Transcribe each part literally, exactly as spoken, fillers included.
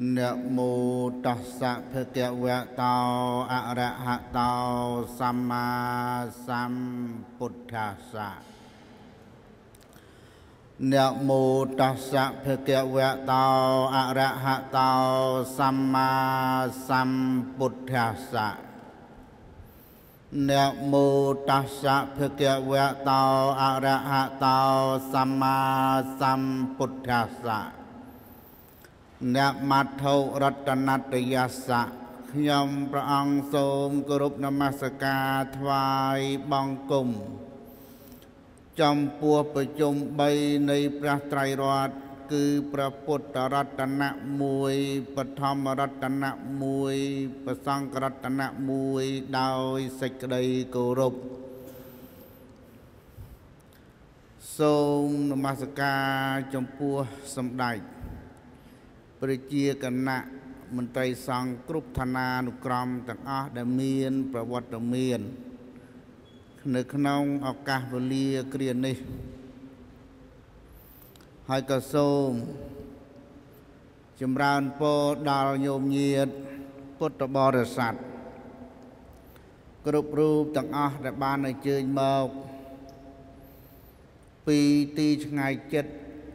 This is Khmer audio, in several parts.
นะโมตัสสะภะคะวะโตอะระหะโตสัมมาสัมพุทธัสสะนะโมตัสสะภะคะวะโตอะระหะโตสัมมาสัมพุทธัสสะนะโมตัสสะภะคะวะโตอะระหะโตสัมมาสัมพุทธัสสะนะมัทธุรัตนัตยัสสะខ្ញុំព្រះអង្គសូមគោរពនមស្ការថ្វាយបង្គំចំពោះប្រជុំបីនៃព្រះត្រៃរតន៍គឺព្រះពុទ្ធរតនៈមួយបឋមរតនៈមួយព្រះសង្ឃរតនៈមួយដោយសេចក្តីគោរពសូមនមស្ការចំពោះសម្ដេចព្រះជាគណៈមន្ត្រីសង្ឃគ្រប់ឋានានុក្រមទាំងអស់ដែលមានប្រវត្តិមាននៅក្នុងឱកាសវេលាគ្រានេះហើយក៏សូមចម្រើនពរដល់ញោមញាតិពុទ្ធបរិស័ទគ្រប់រូបទាំងអស់ដែលបានអញ្ជើញមកពីទីឆ្ងាយចិត្ត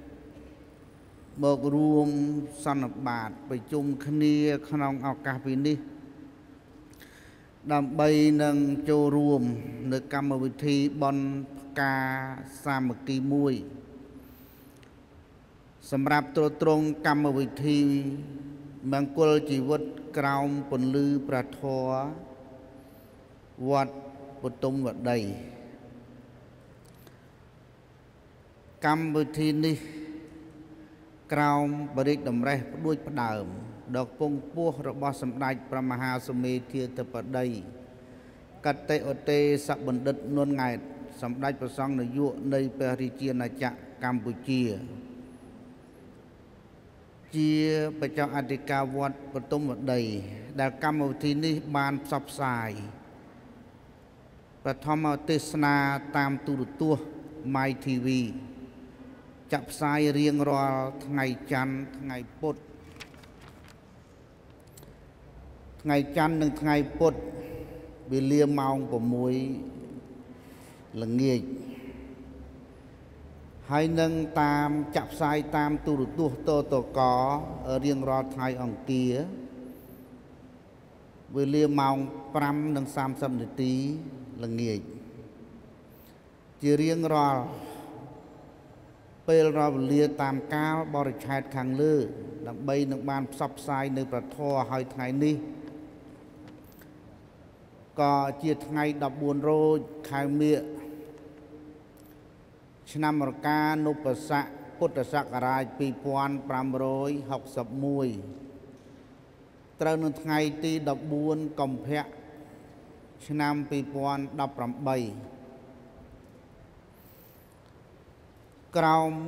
មករួមសន្និបាតប្រជុំគ្នាក្នុងឱកាសពីនេះដើម្បីនឹងចូលរួមនៅកម្មវិធីបុណ្យផ្កាសាមគ្គីមួយសម្រាប់ទ្រទ្រង់កម្មវិធីមង្គលជីវិតក្រោមពន្លឺព្រះធម៌វត្តបទុមវតីកម្មវិធីនេះក្រោមបរិយាតម្រេះផ្ដួចផ្ដើមដ៏ពងពោះរបស់សម្ដេចព្រះមហាសមេធាធិបតីកតេឧទេសបណ្ឌិតនួនង៉ែតសម្ដេចព្រះសង្ឃនាយកនៃព្រះរាជាណាចក្រកម្ពុជាជាបច្ចុប្បន្នអធិការវត្តបទុមវតីដែលកម្មវិធីនេះបានផ្សព្វផ្សាយបឋមទេសនាតាមទូរទស្សន៍ My ធី វី ចាក់ផ្សាយរៀងរាល់ថ្ងៃច័ន្ទថ្ងៃពុធថ្ងៃច័ន្ទនិងថ្ងៃពុធវេលាម៉ោងប្រាំមួយល្ងាចហើយនឹងតាមចាក់ផ្សាយតាមទូរទស្សន៍តតករៀងរាល់ថ្ងៃអង្គារវេលាម៉ោងប្រាំនិងសាមសិបនាទីល្ងាចជារៀងរាល់ពេលរវេលាតាមកាលបរិច្ឆេទខាងលើដើម្បីនឹងបានផ្សព្វផ្សាយនៅព្រះធម៌ហើយថ្ងៃនេះក៏ជាថ្ងៃដប់បួនរោចខែមិញឆ្នាំរកានុបស័កពុទ្ធសករាជពីរពាន់ប្រាំរយហកសិបមួយត្រូវនៅថ្ងៃទីដប់បួនកុម្ភៈឆ្នាំពីរពាន់ដប់ប្រាំបីក្រោម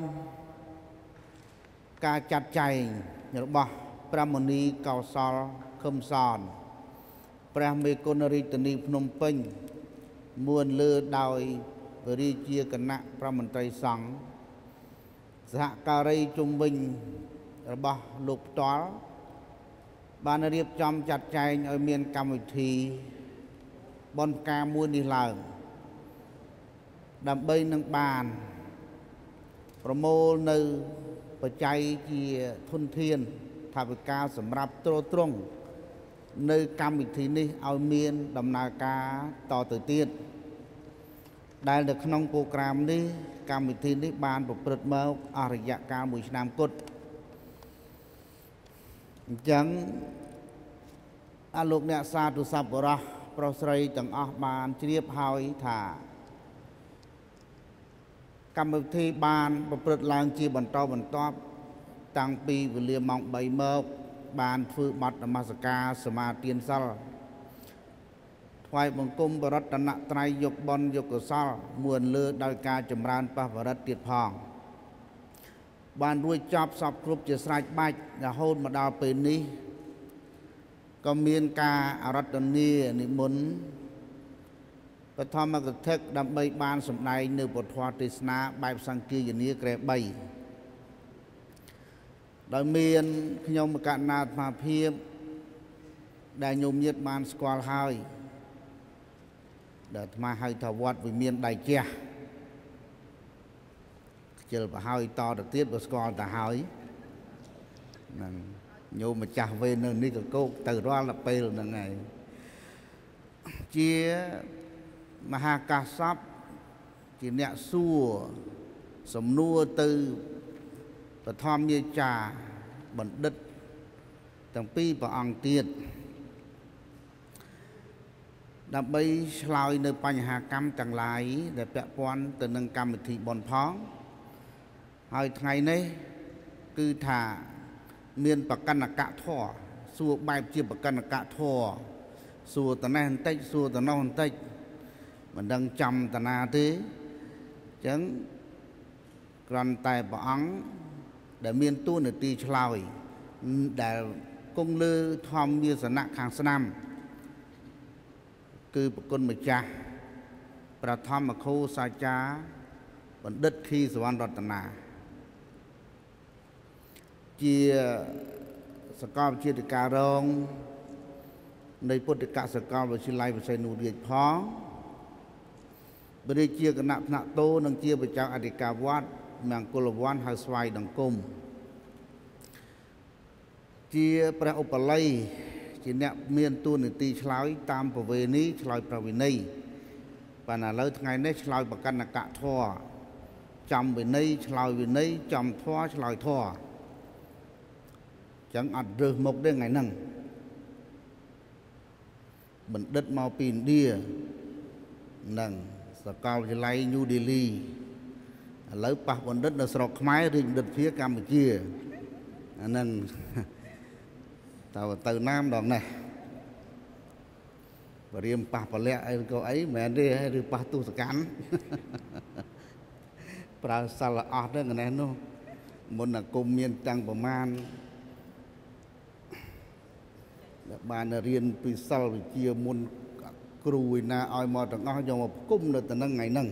ការចាត់ចែងរបស់ព្រះមុនីកោសលខឹមសនព្រះមេគុណរាជធានីភ្នំពេញមួនលើដោយរាជាគណៈប្រមន្ត្រីសង្ឃសហការីជុំវិញរបស់លោកផ្ទាល់បានរៀបចំចាត់ចែងឲ្យមានកម្មវិធីបុណ្យផ្កាមួយនេះឡើងដើម្បីនឹងបានប្រមូលនៅបច្ច័យជាធនធានថវិកាសម្រាប់ទ្រទ្រង់នៅកម្មវិធីនេះឲ្យមានដំណើរការតទៅទៀតដែលនៅក្នុងប្រូក្រាមនេះកម្មវិធីនេះបានប្រព្រឹត្តមកអស់រយៈកាលមួយឆ្នាំគត់អញ្ចឹងអលោកអ្នកសាធុសប្បុរសប្រុសស្រីទាំងអស់បានជ្រាបហើយថាកម្មវិធីបានប្រព្រឹត្តឡើងជាបន្តបន្ទាប់តាំងពីវេលាម៉ោងបីមកបានធ្វើបទនមស្ការសមាទានសិលថ្វាយបង្គំបរតនត្រ័យយកបុណ្យយកកុសលមួនលើដោយការចម្រើនបះវរិទ្ធទៀតផងបានរួចចប់សពគ្រប់ជាស្រេចបាច់រហូតមកដល់ពេលនេះក៏មានការអារាធនានិមន្តបឋមកថាដើម្បីបានសម្ដែងនៅពធទេសនាបែបសង្គាយនាក្រែបី ដដោយមានខ្ញុំមកកណ្ណាអាត្មាភាពដែលញោមញាតបានស្គាល់ហើយដែលអាត្មាហៅថាវត្តវិមានដៃជះខ្ជិលបើហើយតទៅទៀតបើស្គាល់ទៅហើយហ្នឹងញោមម្ចាស់វេននៅនេះក៏គោកទៅរាល់តែពេលហ្នឹងហើយជាមហាកាសពជាអ្នកសួរសំណួរទៅបឋមយាចាបណ្ឌិតទាំងពីរព្រះអង្គទៀតដើម្បីឆ្លើយនៅបញ្ហាកម្មទាំងឡាយដែលពាក់ព័ន្ធទៅនឹងកម្មវិធីបុណ្យផងហើយថ្ងៃនេះគឺថាមានបកណ្ណកៈធម៌សួរបែបជាបកណ្ណកៈធម៌សួរតនេះបន្តិចសួរតនោះបន្តិចមិនដឹងចំតាណាទេអញ្ចឹងគ្រាន់តែព្រះអង្គដែលមានតួនាទីឆ្លើយដែលគង់លើធម្មវាសនៈខាងស្នាមគឺប្រគុណម្ចាស់ប្រធមគ្រូសាចារ្យបណ្ឌិតខីសវណ្ណរតនាជាសកលវិទ្យាការរងនៃពុទ្ធិកសកលវិទ្យាល័យវិស័យនុរាជផងបរិជាគណៈថ្នាក់តូនិងជាប្រចាំអធិការវត្តមង្គលវ័នហៅស្វាយដង្គមជាព្រះឧបល័យជាអ្នកមានតួនាទីឆ្លើយតាមប្រវេណីឆ្លើយប្រវិន័យប៉ុន្តែឥឡូវថ្ងៃនេះឆ្លើយបកណ្ណកៈធម៌ចំវិន័យឆ្លើយវិន័យចំធម៌ឆ្លើយធម៌ចឹងអត់រើសមុខទេថ្ងៃហ្នឹងបណ្ឌិតមកពីឥណ្ឌានឹងសាកលវិទ្យាល័យញូដេលីឥឡូវប៉ះបណ្ឌិតនៅស្រុកខ្មែរឬបណ្ឌិតភាកម្ពុជាអាហ្នឹងតើទៅណាម្ដងនេះបរិយាប៉ះពលៈអីក៏អីមិនមែនទេឬប៉ះទស្សកម្មប្រើសិលអស់ទៅកណេះនោះមុនអាគមមានតាំងប្រមាណបានរៀនពីសិលវិជ្ជាមុនគ្រូឯណាឲ្យមកទាំងអស់យកមកគុំនៅទៅនឹងថ្ងៃហ្នឹង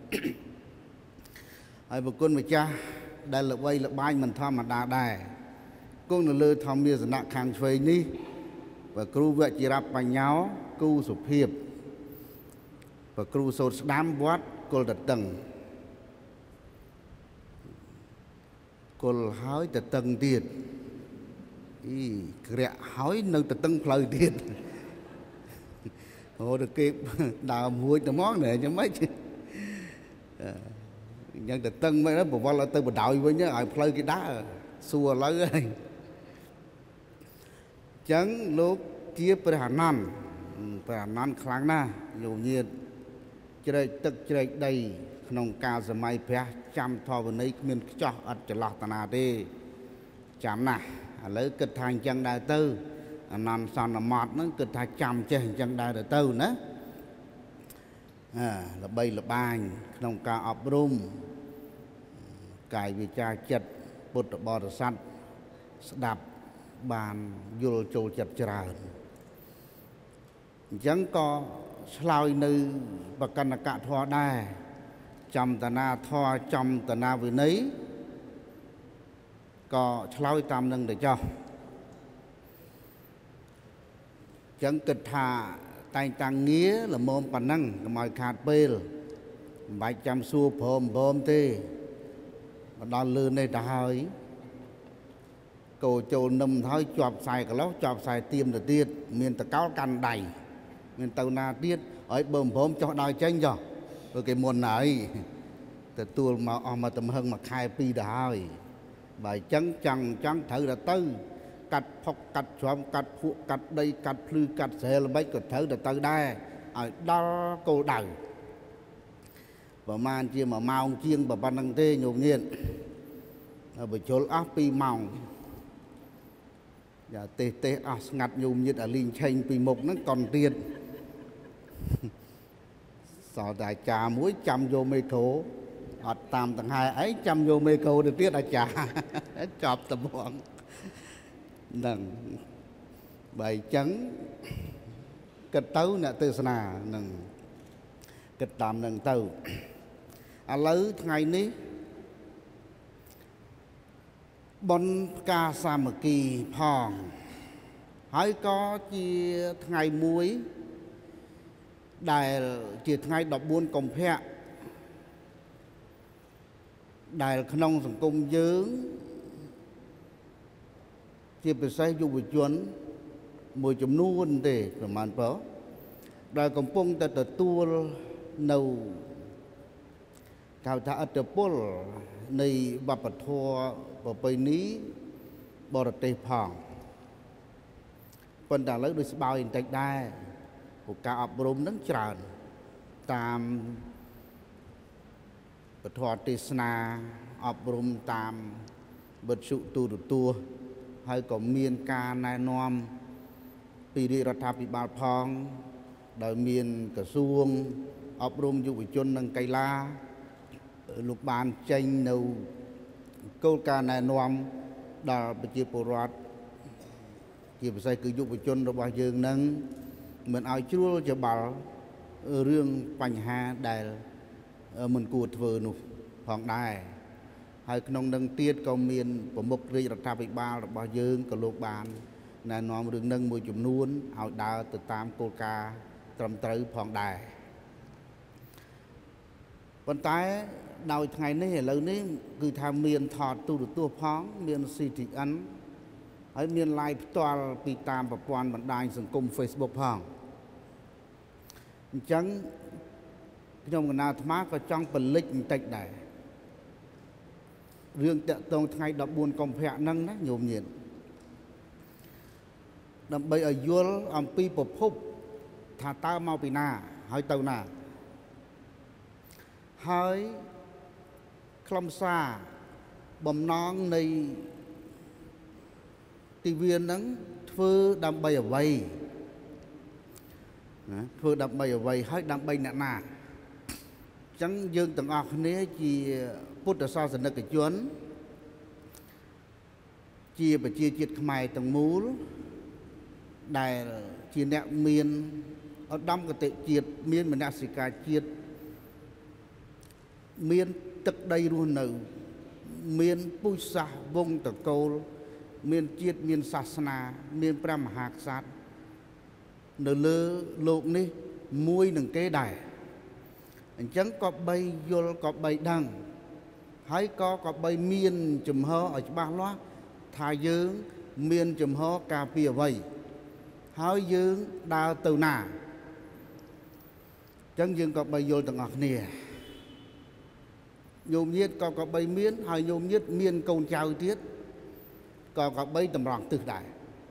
ហើយប្រគុណម្ចាស់ដែលល្បីល្បាញមិនធម្មតាដែរគង់នៅលើធម្មវាសនៈខាងឆ្វេងនេះព្រះគ្រូវជារបញ្ញោគូសុភាពព្រះគ្រូសូត្រស្ដាំវត្តគុលតតឹងគុលហើយតតឹងទៀតអីក្រាក់ហើយនៅតតឹងផ្លូវទៀតអូទៅគេដើរមួយទៅមកណែយ៉ាងម៉េចយ៉ាងតតឹងមិនបវល់ទៅបដ ாய் វិញឲ្យផ្លូវគេដើរសួរឥឡូវហើយចឹងលោកជាព្រះអនន្តព្រះអនន្តខ្លាំងណាស់ញោមញាតជ្រែកទឹកជ្រែកដីក្នុងកាលសម័យព្រះចាំធម៌វិន័យគ្មានខ្ចោះអត់ចន្លោះតាណាទេចាំណាស់ឥឡូវគិតថាអញ្ចឹងដែរទៅអនន្តសន្មតហ្នឹងគិតថាចាំចេះអញ្ចឹងដែរទៅណាអាល្បីល្បាញក្នុងការអប់រំកាយវិចារចិត្តពុទ្ធបរិស័ទស្ដាប់បានយល់ចូលចិត្តច្រើនអញ្ចឹងក៏ឆ្លើយនៅបកណ្ណកៈធម៌ដែរចំតនាធម៌ចំតនាវិន័យក៏ឆ្លើយតាមនឹងទៅចុះចឹងគិតថាតែងតាំងងារល្មមប៉ុណ្ណឹងកុំឲ្យខាតពេលមិនបាច់ចាំសួរព្រមព្រមទេមកដល់លឿននេះទៅហើយកោចូលនឹមហើយជាប់ខ្សែកន្លោះជាប់ខ្សែទៀមទៅទៀតមានតកោលកាន់ដៃមានទៅណាទៀតឲ្យបើមិនព្រមចុះដល់ចេញចុះព្រោះគេមុនហើយទទួលមកអស់មកទំហឹងមួយខែពីរទៅហើយបើអញ្ចឹងចង់ចង់ត្រូវតែទៅកាត់ផុកកាត់ជ្រាំកាត់ភក់កាត់ដីកាត់ភ្លឺកាត់ស្រែល្បិចក៏ត្រូវតែទៅដែរឲ្យដល់គោលដៅប្រហែលជាមួយម៉ោងជាងប៉ុណ្្នឹងទេញោមញាតបញ្ជុលអស់ពីរម៉ោងយ៉ាទេសទេសអស់ស្ងាត់ញោមញាតអាលីងឆេញពីមុខហ្នឹងកុនទៀតសល់តែអាចារ្យមួយចាំយកមេក្រូអត់តាមដង្ហែអីចាំយកមេក្រូទៅទៀតអាចារ្យចប់ត្មងហ្នឹងបើអញ្ចឹងគិតទៅអ្នកទេសនាហ្នឹងគិតតាមនឹងទៅឥឡូវថ្ងៃនេះបនផ្កាសាមគ្គីផងហើយក៏ជាថ្ងៃមួយដែលជាថ្ងៃដប់បួនកុម្ភៈដែលក្នុងសង្គមយើងជាពិសេសយុវជនមួយចំនួនទេប្រហែលបើដែលកំពុងតែទទួលនៅកៅថាឥទ្ធិពលនៃវប្បធម៌ប្រពៃណីបរទេសផងប៉ុន្តែឥឡូវដូចស្បើយបន្តិចដែរព្រោះការអប់រំនឹងច្រើនតាមពធទេសនាអប់រំតាមវិទ្យុទូរទស្សន៍ហើយក៏មានការណែនាំពីរាជរដ្ឋាភិបាលផងដោយមានក្រសួងអប់រំយុវជននិងកីឡាលោកបានចេញនៅគោលការណ៍ណែនាំដល់ប្រជាពលរដ្ឋជាពិសេសគឺយុវជនរបស់យើងនឹងមិនឲ្យជ្រួលច្បល់រឿងបញ្ហាដែលមិនគួរធ្វើនោះផងដែរហើយក្នុងនឹងទៀតក៏មានប្រមុខរាជរដ្ឋាភិបាលរបស់យើងក៏លោកបានណែនាំរឿងនឹងមួយចំនួនឲ្យដើរទៅតាមគោលការណ៍ត្រឹមត្រូវផងដែរប៉ុន្តែដោយថ្ងៃនេះឥឡូវនេះគឺថាមានថតទូរទស្សន៍ផងមាន ซี ที เอ็น ហើយមាន live ផ្ទាល់ពីតាមប្រព័ន្ធបណ្ដាញសង្គម Facebook ផងអញ្ចឹងខ្ញុំកណាអាត្មាក៏ចង់ពលិចបន្តិចដែររឿងតាក់ទងថ្ងៃដប់បួនកុម្ភៈហ្នឹងណាញោមញាតិដើម្បីឲ្យយល់អំពីប្រភពថាតើមកពីណាហើយទៅណាហើយខ្លឹមសារបំណងនៃទិវាហ្នឹងធ្វើដើម្បីអ្វីណាធ្វើដើម្បីអ្វីហើយដើម្បីអ្នកណាអញ្ចឹងយើងទាំងអស់គ្នាជាពុទ្ធសាសនិកជនជាប្រជាជាតិខ្មែរទាំងមូលដែលជាអ្នកមានឧត្តមគតិជាតិមានមនសិការជាតិមានទឹកដីរស់នៅមានពូជសាសន៍វង្សតកូលមានជាតិមានសាសនាមានព្រះមហាក្សត្រនៅលើលោកនេះមួយនឹងគេដែរអញ្ចឹងក៏បីយល់ក៏បីដឹងហើយក៏ក៏បីមានចំហឲ្យច្បាស់លាស់ថាយើងមានចំហការពារអ្វីហើយយើងដើរទៅណាអញ្ចឹងយើងក៏បីយល់ទាំងអស់គ្នាញោមញាតិក៏ក៏បីមានហើយញោមញាតិមានកូនចៅទៀតក៏ក៏បីតម្រង់ទិសដែរ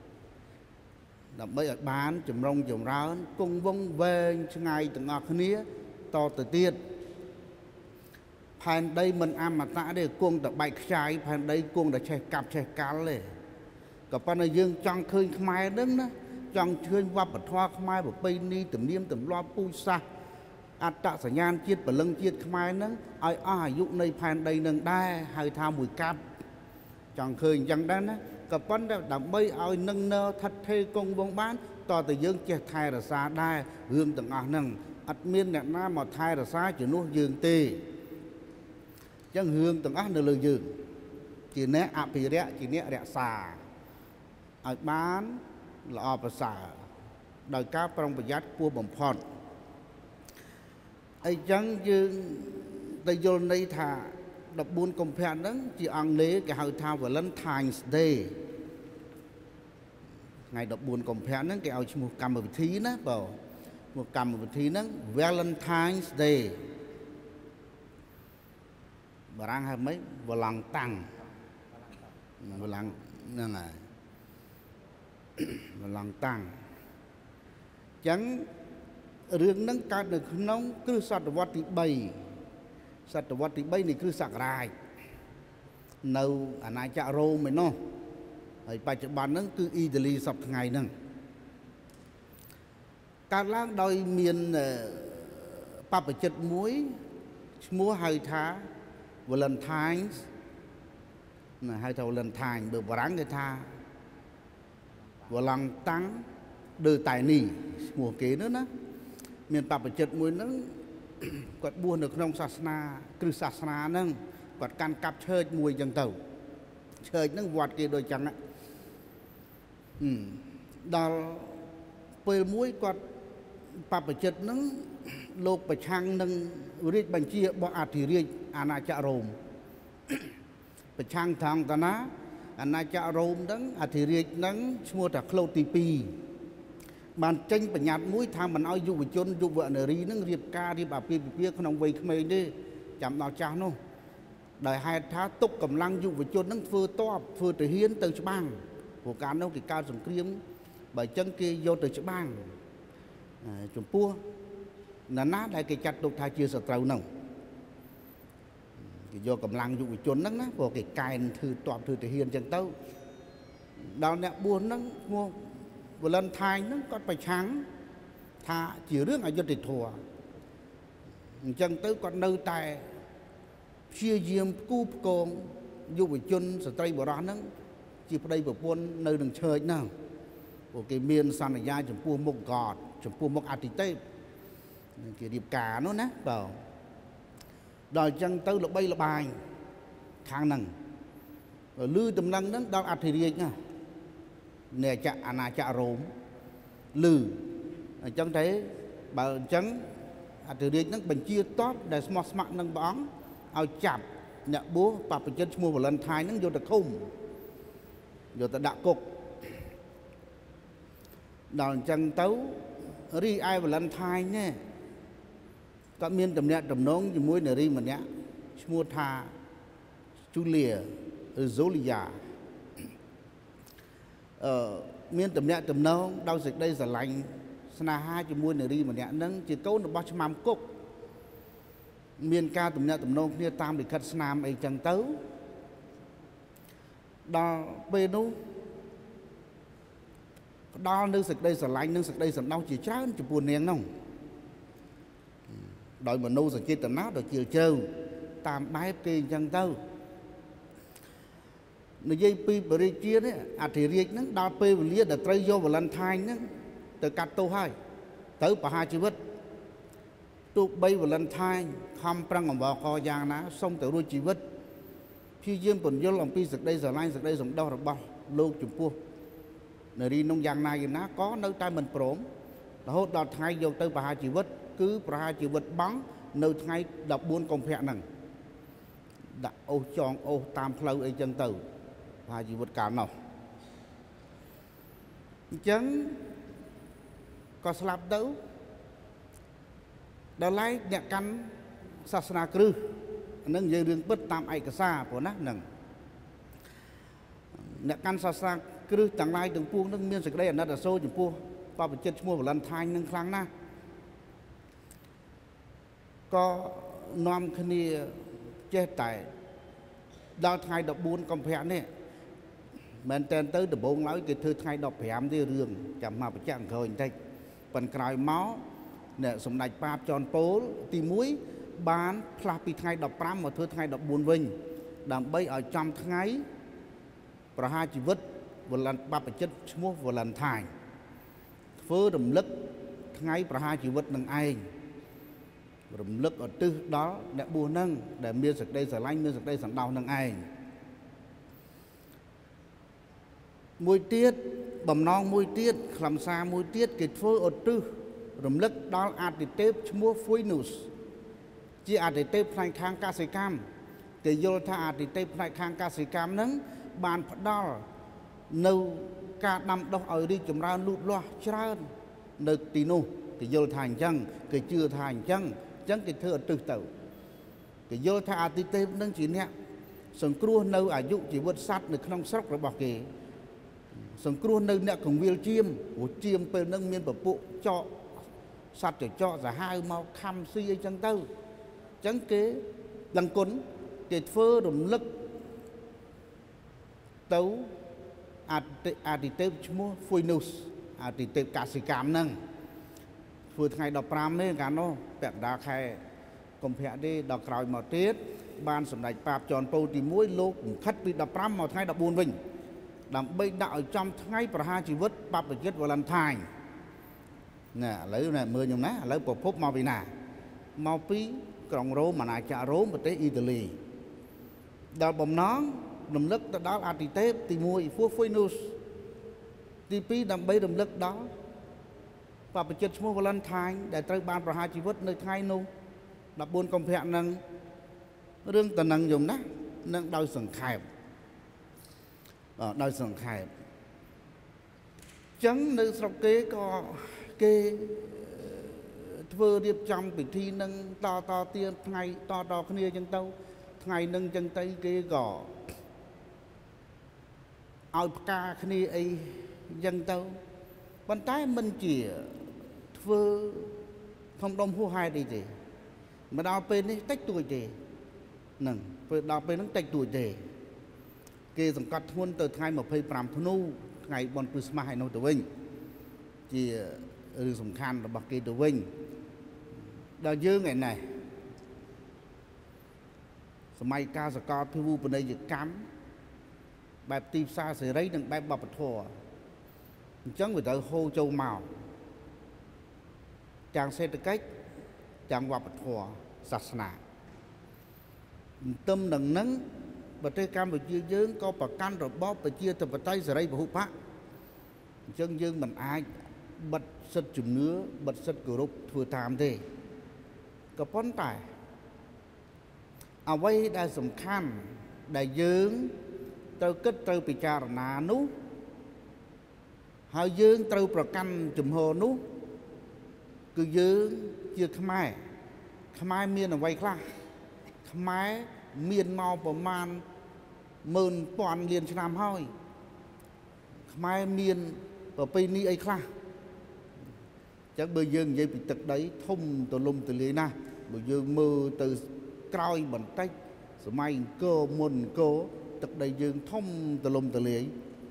ដើម្បីឲ្យបានចម្រុងចម្រើនគង់វង្សវែងឆ្ងាយទាំងអស់គ្នាតទៅទៀតផែនដីមិនអមតៈទេគង់តែបែកខ្ចាយផែនដីគង់តែឆេះកាប់ឆេះកាល់ទេក៏ប៉ុន្តែយើងចង់ឃើញខ្មែរហ្នឹងណាចង់ឃើញវប្បធម៌ខ្មែរប្រពៃណីទំនៀមទម្លាប់ពូជសាសន៍អត្តសញ្ញាណជាតិពលឹងជាតិខ្មែរហ្នឹងឲ្យអស់អាយុនៃផែនដីនឹងដែរហៅថាមួយកាប់ចង់ឃើញអញ្ចឹងដែរណាក៏ប៉ុន្តែដើម្បីឲ្យនឹងនើថិតថេរគង់វង្សបានតើតើយើងចេះថែរក្សាដែររឿងទាំងអស់ហ្នឹងអត់មានអ្នកណាមកថែរក្សាជំនួសយើងទេអញ្ចឹងរឿងទាំងអស់នៅលើយើងជាអ្នកអភិរក្សជាអ្នករក្សាឲ្យបានល្អប្រសើរដោយការប្រុងប្រយ័ត្នខ្ពស់បំផុតអីចឹងយើងទៅយល់ន័យថាដប់បួនកុម្ភៈហ្នឹងជាអង់គ្លេសគេហៅថា Valentine's Day ថ្ងៃដប់បួនកុម្ភៈហ្នឹងគេឲ្យឈ្មោះកម្មវិធីណាបងឈ្មោះកម្មវិធីហ្នឹង Valentine's Day បារាំងហៅម៉េចវឡង់តាំងវឡង់ហ្នឹងហើយវឡង់តាំងអញ្ចឹងរឿងហ្នឹងកើតនៅក្នុងគ្រិស្តសតវត្សទីបីសតវត្សទីបីនៃគ្រិស្តសករាជនៅអាណាចក្ររ៉ូមឯណោះហើយបច្ចុប្បន្នហ្នឹងគឺអ៊ីតាលីសពថ្ងៃហ្នឹងកើតឡើងដោយមានបព្វជិតមួយឈ្មោះហៅថា Valentines ណាហៅថា Valentine បើបារាំងគេថា Valentang de Taini ឈ្មោះគេនោះណាមានបព្វជិតមួយហ្នឹងគាត់បួសនៅក្នុងសាសនាគ្រិស្តសាសនាហ្នឹងគាត់កាន់កាប់ឈើចមួយអញ្ចឹងទៅ chơi nó vọt kia đôi chẳng á đào bơi muối quạt bắp bạch chất nó lột bạch hang nâng riết bánh chia bỏ ạt thì riết anh à chạ rồm bạch hang thang ta ná anh à chạ rồm đắng ạt thì riết nắng mua trả khâu tì pi bàn tranh bạch nhạt muối tham mình ao dụ với chôn dụ vợ nở ri nó riết ca riết bà pi pi không nông vây khmei đi chạm nào cha nó đời hai tháng tục cầm lăng dụ với chôn nó phơ to phơ từ hiến từ cho bang của cá nông cái cao sừng kiếm bởi chân kia vô từ chỗ bang chùm pua là nát lại cái chặt đục thai chia sợi trâu nồng vô cầm lăng dụ chốn nắng của cái cài thư toàn thư thể hiện chân tâu đào nè buồn nắng mua một lần thai nó có phải trắng thà chỉ riêng ở dân tịch thua chân tới còn nơi tài chia diêm cúp con dụ với chôn sợi tây bỏ đó nó chỉ ở đây một buôn nơi đừng chơi nào của cái miền san này ra chấm pua mộc gọt chấm pua mộc ati tê cái điệp cả nó nè bảo đòi chân tới là bay là bài khang nằng rồi lư tầm năng nó đau ati riêng nha nè chạ anh à chạ rốm lư chân thế bảo chân ati riêng nó bình chia top để smart smart nâng bóng ao chặt nè búa bạp chân mua một lần thay nó vô được không vô ta đã cục đòn chân tấu ri ai và lần thai nhé có miên tầm nhẹ tầm nón thì muối nè ri mà nhá mua tha chú lìa ở dấu lìa ở miên tầm nhẹ tầm nón đau dịch đây giờ lạnh na hai chỉ muối nè ri mà nhá nâng chỉ câu nó bao trăm cúc miên ca tầm nhẹ tầm nón kia tam để cắt nam ấy chân tấu đo bê nú đo nước sực đây sờ lạnh nước sực đây sờ đau chỉ chán chỉ buồn nén nông đòi mà nô sờ chia tận nát đòi chiều trâu tam bái kê chân tâu nơi dây pi beri chia đấy à thì riêng nó đo pi và lia để trai vô và lần thai nó từ cắt tô hai tới bà hai chi vết tụ bay và lần thai không prang ngầm vào kho giang ná xong từ đôi chi vết khi diêm bẩn vô lòng pi sực đây sờ lạnh sực đây sờ đau rồi bao lâu chụp pua nơi đi nông giang này nó có nơi tay mình prổm là hốt đọt thay vô tới bà hai chỉ vết cứ bà hai chỉ vết bắn nơi thay đập buôn công phẹ nằng đặt ô tròn ô tam lâu ấy chân từ bà hai chỉ vết cả nào chấn có slap đấu đó lấy nhạc căn sasana cư nâng dây riêng bất tam ai cả xa của nát nằng nhạc căn sasana cứ chẳng lai từng buông nâng miên sực đây là số chừng buông bao bịch chết mua một lần thay nâng kháng na có nom khni chết tại đào thay đập buôn công phẹ này mình tên tới đập buôn nói cái thư thay đập phẹm đi rường chẳng mà phải chẳng khởi thành phần cài máu nè sùng đạch bạp tròn phố tìm muối bán plapi thay đập pram mà thư thay đập buôn vinh đầm bay ở trong thay và hai chỉ vứt một lần ba bạch chất mua một lần thải phơ đầm lức ngay và hai chỉ vật nâng ai đầm lức ở tư đó để bùa nâng để miên sực đây sờ lanh miên sực đây sẵn đau nâng ai mùi tiết bầm non mùi tiết làm xa mùi tiết kịch phơ ở tư đầm lức đó ạt thì tép mua phôi nus chỉ ạt thì tép phai khang ca sĩ cam thì vô tha ạt thì tép phai khang ca sĩ cam nâng bàn phật đo nâu ca đâm đốc ở đi chùm ra lụt loa trơn nực tì nô cái vô thành chân cái chưa thành chân chân cái thưa từ từ cái vô tha tì tê nâng chỉ nè sừng cua nâu ở dụ chỉ vượt sát được không sốc rồi bỏ kì sừng cua nâu nè cùng viên chiêm của chiêm bên nâng miên bờ bộ cho sát để cho giả hai mau khăm si chân tâu chân kế đằng cún cái phơ đùm lức tấu à thì tép mua phôi nus à thì tép cả sĩ cảm nâng phôi ngày đọc pram này cả nó bẹp đá khai công phẹ đi đọc rào màu tiết ban sầm đạch bạp tròn bầu thì mỗi lô khách bị đọc pram màu thay đọc buồn vinh làm bây đạo trong ngày và hai chỉ vứt bạp được chết vào lần thành nè lấy này mưa nhung ná lấy bộ phúc màu vì nà màu phí còng rô mà nà chả rô mà tới Italy đọc bầm nón រំលឹកទៅដល់អតិទេពទីមួយ Fulfinus ទីពីរដើម្បីរំលឹកដល់បព្វជិតឈ្មោះ Valentine ដែលត្រូវបានប្រហារជីវិតនៅថ្ងៃនោះដប់បួនកុម្ភៈនឹងរឿងតំណឹងយំណាស់នឹងដោយសង្ខេបដោយសង្ខេបចឹងនៅស្រុកគេក៏គេធ្វើរៀបចំពិធីនឹងតតទៀតថ្ងៃតតគ្នាចឹងទៅថ្ងៃនឹងចឹងទៅគេក៏ឲ្យផ្កាគ្នាអីចឹងទៅប៉ុន្តែមិនជាធ្វើធំដុំហួសហេតុអីទេមកដល់ពេលនេះតិចតួចទេហ្នឹងពេលដល់ពេលហ្នឹងតិចតួចទេគេសង្កត់ធ្ងន់ទៅថ្ងៃម្ភៃប្រាំធ្នូថ្ងៃបុណ្យគ្រីស្មាស់ឯនោះទៅវិញជារឿងសំខាន់របស់គេទៅវិញដល់យើងឯណេះសម័យកាលសកលភាវូបនីយកម្មបែបទីផ្សារសេរីនិងបែបវប្បធម៌អញ្ចឹងវាត្រូវហូរចូលមកទាំងសេដ្ឋកិច្ចទាំងវប្បធម៌សាសនាទន្ទឹមនឹងនឹងប្រទេសកម្ពុជាយើងក៏ប្រកាន់របបប្រជាធិបតេយ្យសេរីពហុបកអញ្ចឹងយើងមិនអាចបិទសិទ្ធិជំនឿបិទសិទ្ធិគោរពធ្វើតាមទេក៏ប៉ុន្តែអ្វីដែលសំខាន់ដែលយើងត្រូវគិតត្រូវពិចារណានោះហើយយើងត្រូវប្រកាន់ជំហរនោះគឺយើងជាខ្មែរខ្មែរមានអ្វីខ្លះខ្មែរមានមកប្រមាណម៉ឺនពាន់លានឆ្នាំហើយខ្មែរមានប្រពៃណីអីខ្លះអញ្ចឹងបើយើងនិយាយពីទឹកដីធំទលំទលាយណាស់បើយើងមើលទៅក្រោយបន្តិចសម័យអង្គរមុនអង្គរទឹកដីយើងធំទលំទលាយ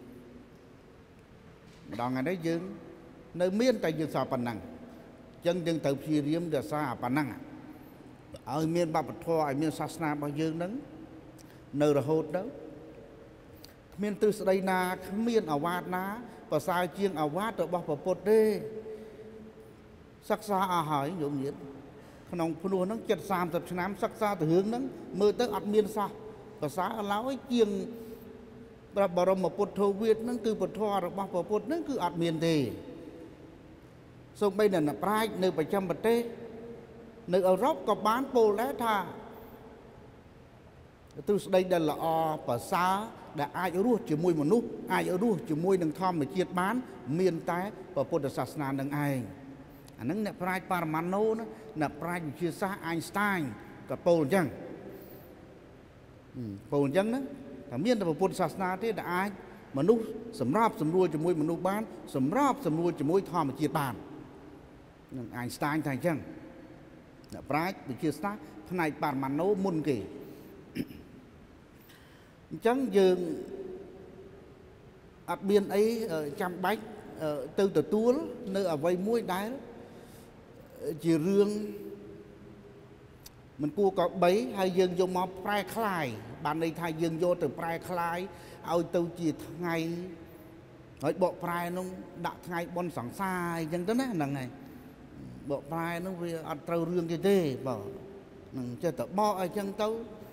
ម្ដងថ្ងៃនេះយើងនៅមានតែយើងសោះប៉ុណ្ណឹងអញ្ចឹងយើងត្រូវព្យាយាមរក្សាប៉ុណ្ណឹងឲ្យមានបព្វធម៌ឲ្យមានសាសនារបស់យើងហ្នឹងនៅរហូតទៅគ្មានទ្រឹស្ដីណាគ្មានអាវាតណាប្រសើរជាងអាវាតរបស់ព្រះពុទ្ធទេសិក្សាអស់ហើយញោមញាតិក្នុងភ្នោះហ្នឹងចិត្តសាមសិបឆ្នាំសិក្សាទៅរឿងហ្នឹងមើលទៅអត់មានសោះប្រសើរឡើយជាងព្រះបរមពុទ្ធោវាទហ្នឹងគឺពធរបស់ព្រះពុទ្ធហ្នឹងគឺអត់មានទេសូម្បីតែអ្នកប្រាជ្ញនៅប្រចាំប្រទេសនៅអឺរ៉ុបក៏បានពោលដែរថាទ្រឹស្ដីដែលល្អប្រសើរដែលអាចរស់ជាមួយមនុស្សអាចរស់ជាមួយនឹងធម្មជាតិបានមានតែព្រះពុទ្ធសាសនានឹងឯងអាហ្នឹងអ្នកប្រាជ្ញបរមាណូណាអ្នកប្រាជ្ញវិទ្យាសាស្ត្រអៃនស្តាញក៏ពោលអញ្ចឹងពោលអញ្ចឹងណាថាមានតែព្រះពុទ្ធសាសនាទេដែលអាចមនុស្សសម្របសម្រួលជាមួយមនុស្សបានសម្របសម្រួលជាមួយធម្មជាតិបាននឹងអៃនស្តាញថាអញ្ចឹងអ្នកប្រាជ្ញវិទ្យាសាស្ត្រផ្នែកបរមាណូមុនគេអញ្ចឹងយើងអត់មានអីចាំបាច់ទៅទទួលនៅអ្វីមួយដែលជារឿងមិនគួរក៏បីហើយយើងយកមកប្រែคลายបានន័យថាយើងយកទៅប្រែคลายឲ្យទៅជាថ្ងៃហើយបកប្រែនោះដាក់ថ្ងៃបុណ្យសង្សារអញ្ចឹងទៅណាហ្នឹងហើយបកប្រែនោះវាអត់ត្រូវរឿងគេទេបាទនឹងចេះតែបកអីចឹងទៅ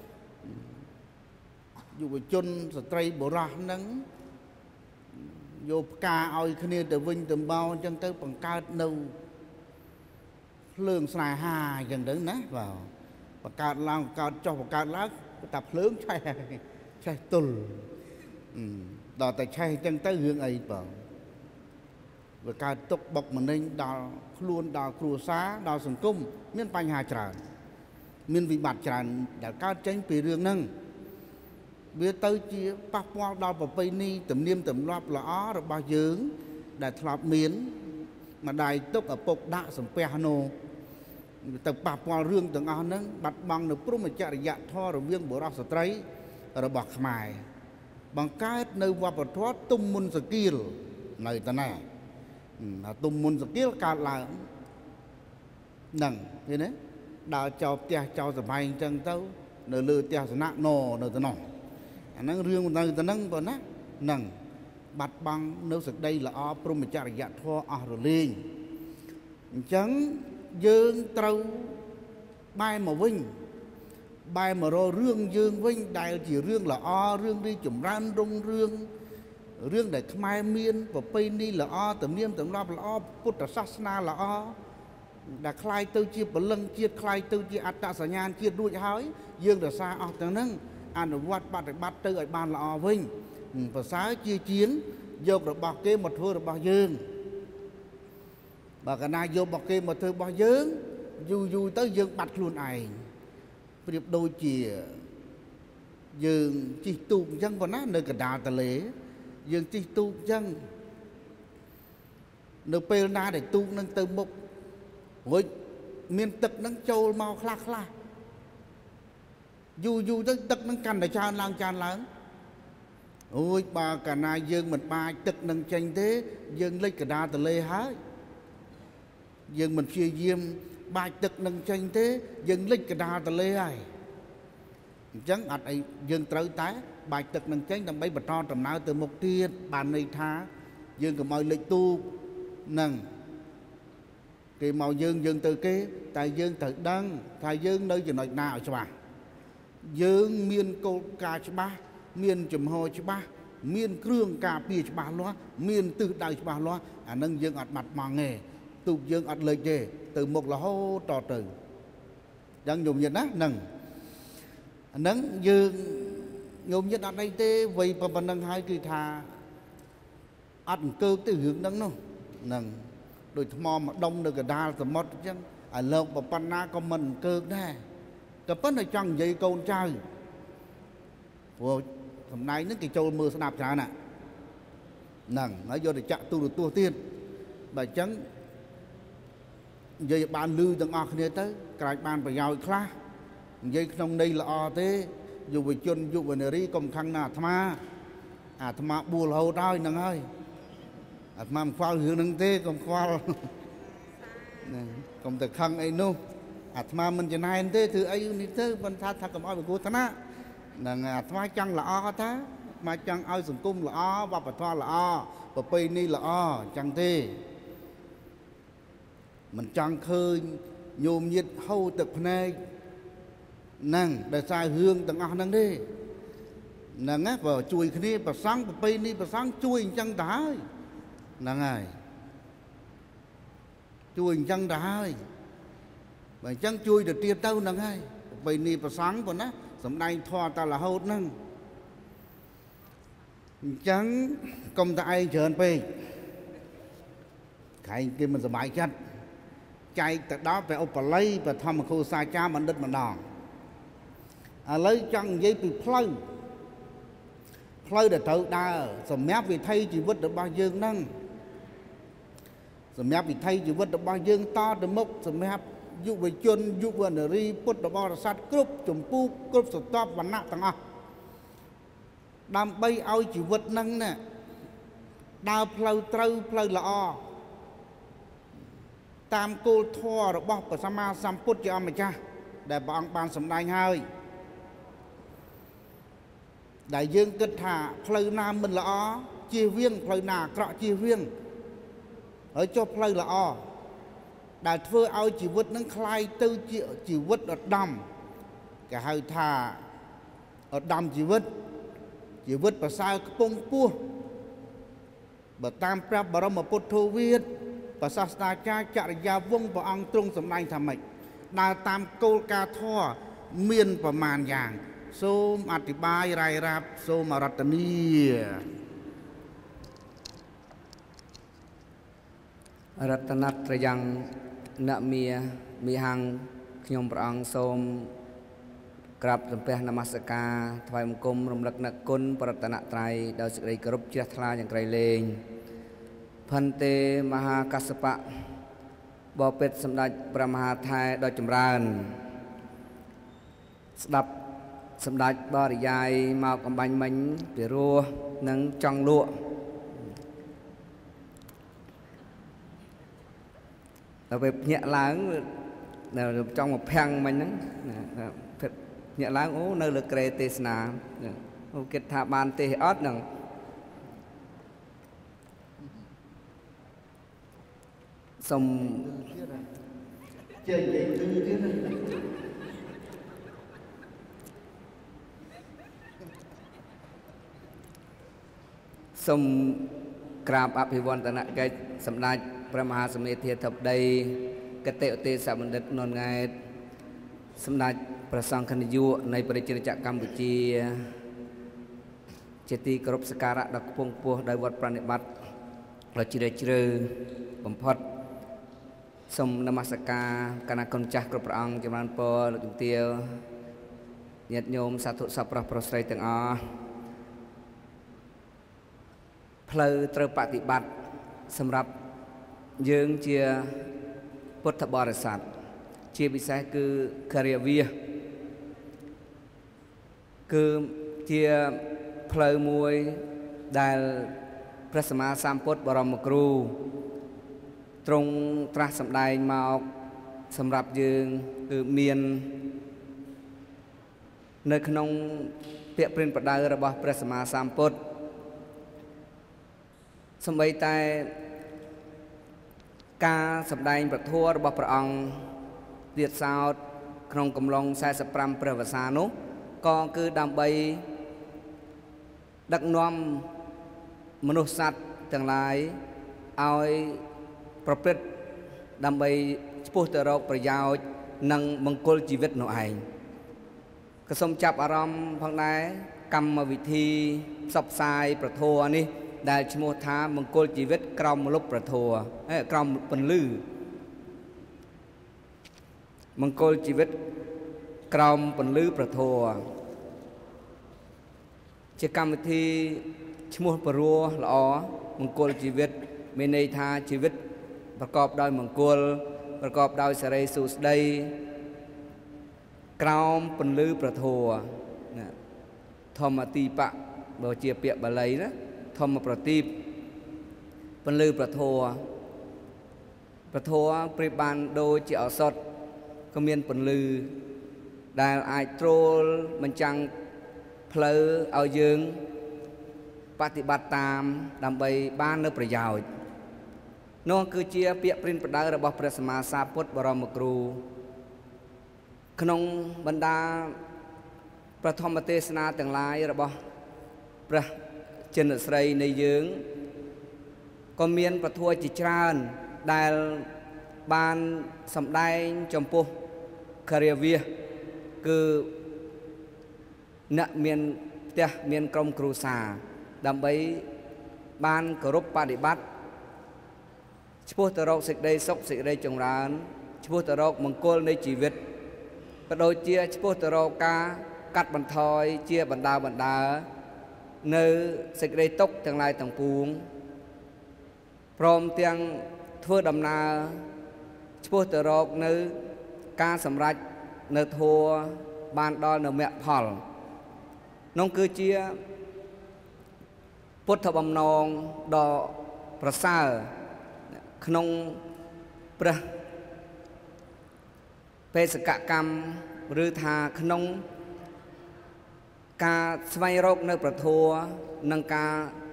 យុវជនស្ត្រីបុរសហ្នឹងយកផ្កាឲ្យគ្នាទៅវិញទៅមកអញ្ចឹងទៅបង្កើតនៅភ្លើងស្នេហាអញ្ចឹងទៅណាបាទបង្កើតឡើងបង្កើតចុះបង្កើតឡើងតែភ្លើងឆេះឆេះទល់ដល់តែឆេះអញ្ចឹងទៅរឿងអីបាទវាកើតទុកបុកម្នេញដល់ខ្លួនដល់គ្រួសារដល់សង្គមមានបញ្ហាច្រើនមានវិបត្តិច្រើនដែលកើតចេញពីរឿងហ្នឹងវាទៅជាប៉ះពាល់ដល់ប្រពៃណីទំនៀមទម្លាប់ល្អរបស់យើងដែលធ្លាប់មានម្ដាយទុកឪពុកដាក់សំពះនោះទៅប៉ះពាល់រឿងទាំងអស់ហ្នឹងបាត់បង់នៅព្រហ្មចរិយធម៌រវាងបុរសស្ត្រីរបស់ខ្មែរបង្កើតនៅវប្បធម៌ទុំមុនសកៀលនៅតាណាទុំមុនសកៀលកើតឡើងហ្នឹងឃើញទេដើរចោលផ្ទះចោលសម្បែងអញ្ចឹងទៅនៅលើផ្ទះសនៈណនៅទៅនោះអាហ្នឹងរឿងនៅទៅហ្នឹងប៉ុណ្ណាហ្នឹងបាត់បង់នៅសេចក្តីល្អព្រហ្មចរិយធម៌អស់រលែងអញ្ចឹងយើងត្រូវបែរមកវិញ bài mà rồi rương dương vinh đại chỉ rương là o rương đi chùm ran rung rương rương để khai miên và pây ni là o tầm niêm tầm lo là o Phật sát na là o đã khai tư chia bẩn lưng chia khai tư chia ắt tạ sản nhan chia đuôi hói dương đã xa ở tầng nâng ăn được vắt bắt được bắt tư ở bàn là o vinh và sáng chia chiến vô được bọc kê một thua được bao dương và cái này vô bọc kê một thua bao dương dù dù tới dương bắt luôn ảnh điệp đôi chìa dương chỉ tu dân còn á nơi cả đào tà lễ dương chỉ tu dân nơi pê na để tu nâng từ mục với miền tật nâng châu mau khla khla dù dù tới tật nâng cằn để cho lang chan lớn ôi bà cả này dương mình ba tật nâng tranh thế dương lấy cả đào tà lễ hái dương mình chia diêm bài tật nâng tranh thế dân lịch cái đà tà lê ai chẳng ạch ấy dân trâu tái bài tật nâng tranh đầm bấy bà to trầm nào từ một tiết bàn này thá dân có mọi lịch tu nâng cái màu dân dân từ cái tại dân thật đăng tại dân nơi chỉ nói nào cho bà dân miên câu ca cho ba miên chùm hồ cho ba miên cương cà bì cho ba loa miên tự đại cho ba loa à nâng dân ạch mặt mà nghề tục dân ạch lời chê từ một là hô trò trừ đang dùng nhiệt á nâng nâng dương dùng nhiệt ở đây tê vì bà nâng hai kỳ thà ăn cơ từ hướng nâng nó nâng đôi mò mà đông được cái đa là một chân ở lợn bà pan na có mình cơ nè cái vấn là chẳng dây con trai hôm nay những cái châu mưa sẽ đạp trả nè nâng nói vô để chạy tu được tua tiên bà chấn vậy bạn lưu từng ở kia tới cái bạn phải giàu khá vậy trong đây là o thế dù về chân dù về nơi công khăn là tham à tham bùa hậu đôi nâng ơi à tham khoa hướng nâng thế công khoa công thực khăn ấy nô à tham mình chỉ này thế thứ ấy như thế vẫn tha tha cầm oi của cô thằng á nâng à tham chăng là o thế mà chăng oi sủng cung là o và phải thoa là o và pây ni là o chăng thế mình chẳng khơi nhôm nhiệt hâu tập này nâng để sai hương tầng ao nâng đi nâng á vào chui cái này vào sáng vào pây ni vào sáng chui chẳng đá nâng ai chui chẳng đá và chẳng chui được tia tâu nâng ai pây ni vào sáng vào nó sớm nay thoa ta là hâu nâng chẳng công ta ai chờ pây cái kia mình sẽ bãi chất chạy từ đó về ốp lấy và thăm khu xa cha mình đất mình đòn à, lấy chân dây từ phơi phơi để tự đa rồi mép vì thay chỉ vứt được bao dương nâng rồi mép vì thay chỉ vứt được bao dương to từ mốc rồi mép dụ về chân dụ về nở ri put được bao sát cướp chủng pu cướp sụt top và nặng thằng à đam bay ao chỉ vứt nâng nè đào phơi trâu phơi là o tam cô thua rồi bóc vào sama samput cho ông mày cha để bọn ban sầm đai hơi đại dương kết thả phơi nam mình là o chia viên phơi nà cọ chia viên ở cho phơi là o đại thưa ao chỉ vứt nâng khai tư triệu chỉ vứt ở đầm cả hai thả ở đầm chỉ vứt chỉ vứt vào sai bông pua và tam prab bảo mà put thô viết và sát ta cha chạy ra vung vào ông trung sầm đai tham mệnh đào tam câu ca thoa miên và màn vàng số ati bài rai rap số mà rát ni rát nát yang nợ mía mía hàng nhom prang sôm grab sampai namaskar thầy mông cung rung lắc nặc côn pratana trai đào sự đầy group chia thla yang cây lênพันเตมหากัสปะบอเป็ดสมเด็จพระมหาไทยดอยจำรานสดับสมเด็จบริยายมากำบังมันเปรัวนังจังลวเราไปเหยียดล้างเราtrong một phèn mìnhนั้นเหยียดล้างโอ้เนื้อเลือเกรเตสนาโอเคถ้าบานเตออดหนึ่งสมเจริญសូមក្រាបអភិវឌ្ឍនកិច្ចសម្ដេចព្រះមហាសម្ដេចធាធិបតីកតេឧទេសបណ្ឌិតននង៉ែតសម្ដេចព្រះសង្ឃនាយកនៃប្រជារាស្ត្រកម្ពុជាជាទីគោរពសក្ការៈដ៏ខ្ពង់ខ្ពស់ដោយវត្តប្រណិប័តដ៏ជ្រាលជ្រៅបំផុតសូមនមស្ការគណៈគុណចាស់គ្រប់ព្រះអង្គចម្រើនពរលោកជំទាវញាតិញោមសាធុសប្បុរសប្រុសស្រីទាំងអស់ផ្លូវត្រូវបប្រតិបត្តិសម្រាប់យើងជាពុទ្ធបរិស័ទជាពិសេសគឺគរិយាវាសគឺជាផ្លូវមួយដែលព្រះសម្មាសម្ពុទ្ធបរមគ្រូទ្រង់ត្រាស់សម្ដែងមកសម្រាប់យើងគឺមាននៅក្នុងពាក្យព្រានប្រដៅរបស់ព្រះសម្មាសម្ពុទ្ធសម្បីតែការសម្ដែងប្រធัวរបស់ព្រះអង្គទៀតសោតក្នុងកំឡុងសែសិបប្រាំព្រះវស្សានោះក៏គឺដើម្បីដឹកនាំមនុស្សសត្វទាំងឡាយឲ្យប្រព្រឹត្តដើម្បីឆ្ពោះទៅរកប្រយោជន៍និងមង្គលជីវិតនោះឯងក៏សូមចាប់អារម្មណ៍ផងដែរកម្មវិធីផ្សព្វផ្សាយប្រធัวនេះដែលឈ្មោះថាមង្គលជីវិតក្រោមម្លប់ប្រធัวក្រោមពន្លឺមង្គលជីវិតក្រោមពន្លឺប្រធัวជាកម្មវិធីឈ្មោះព្រោះល្អមង្គលជីវិតមានន័យថាជីវិតប្រកបដោយមង្គលប្រកបដោយសិរីសួស្តីក្រោមពន្លឺប្រធัวធម្មទីបៈបើជាពាក្យបាលីណាធម្មប្រទីបពន្លឺប្រធัวប្រធัวប្រៀបបានដូចជាឱសថក៏មានពន្លឺដែលអាចទ្រលបញ្ចាំងផ្លូវឲ្យយើងបប្រតិបត្តិតាមដើម្បីបាននូវប្រយោជន៍នោះគឺជាពាក្យព្រានប្រដៅរបស់ព្រះសម្មាសម្ពុទ្ធបរមគ្រូក្នុងបណ្ដាប្រធមទេសនាទាំងឡាយរបស់ព្រះចិនស្រីនៃយើងក៏មានពធជាច្រើនដែលបានសម្ដែងចំពោះគរិយាវាសគឺអ្នកមានផ្ទះមានក្រុមគ្រួសារដើម្បីបានគោរពបដិបត្តិឆ្ពោះទៅរកសេចក្តីសុខសេចក្តីចម្រើនឆ្ពោះទៅរកមង្គលនៃជីវិតក៏ដូចជាឆ្ពោះទៅរកការកាត់បន្ថយជាបណ្ដាបណ្ដានៅសេចក្តីទុក្ខទាំងឡាយទាំងពួងព្រមទាំងធ្វើដំណើរឆ្ពោះទៅរកនៅការសម្រេចនៅធัวបានដល់នៅមគ្គផលនោះគឺជាពុទ្ធបំណងដ៏ប្រសើរក្នុងព្រះបេសកកម្មឬថាក្នុងការស្វែងរកនៅប្រធัวនិងការ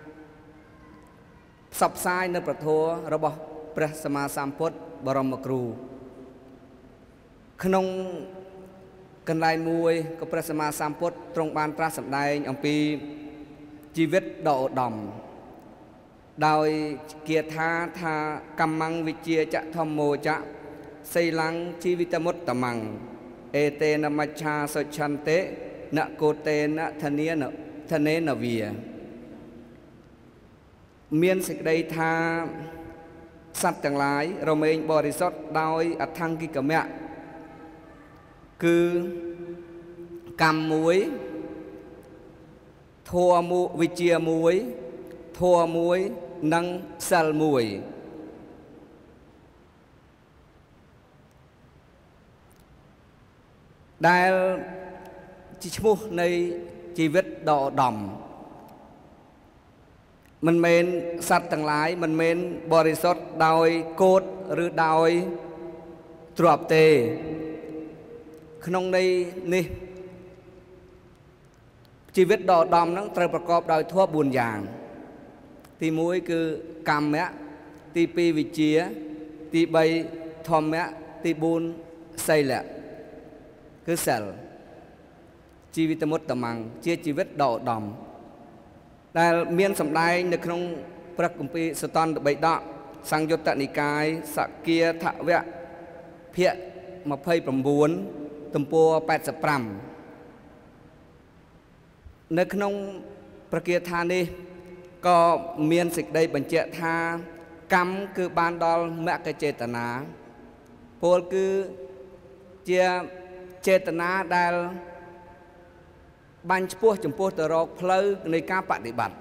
ផ្សព្វផ្សាយនៅប្រធัวរបស់ព្រះសម្មាសម្ពុទ្ធបរមគ្រូក្នុងកន្លែងមួយក៏ព្រះសម្មាសម្ពុទ្ធទ្រង់បានត្រាស់សម្ដែងអំពីជីវិតដ៏ឧត្តមដោយគាថាថាកម្មੰវិជាចធម្មោចៈសីលੰជីវិតមុត្តមੰអេតេនមច្ឆាសុឆន្តិណកោតេនធនេនធនេនវាមានសេចក្តីថាសត្វទាំងឡាយរមែងបរិសុទ្ធដោយអថង្គិកមៈគឺកម្មមួយធัวមួយវិជាមួយធัวមួយនិងសិលមួយដែលជាឈ្មោះនៃជីវិតដ៏ឧត្តមមិនមែនសត្វទាំងឡាយមិនមែនបរិសុទ្ធដោយកូតឬដោយទ្រព្យទេក្នុងន័យនេះជីវិតដ៏ឧត្តមហ្នឹងត្រូវប្រកបដោយធម៌បួនយ៉ាងទីមួយគឺកម្មៈទីពីរវិជ្ជាទីបីធម្មៈទីបួនសីលៈគឺសិលជីវិតមុត្តមੰជាជីវិតដ៏ឧត្តមដែលមានសម្ដែងនៅក្នុងព្រះគម្ពីរសតន្តបិដកសង្យុត្តនិកាយសគាថវៈភាគម្ភៃប្រាំទំព័រแปดสิบห้าនៅក្នុងប្រគាថានេះក៏មានសេចក្តីបញ្ជាក់ថាកម្មគឺបានដល់មគ្គចេតនាពលគឺជាចេតនាដែលបាញ់ឆ្ពោះចំពោះទៅរកផ្លូវនៃការបដិបត្តិ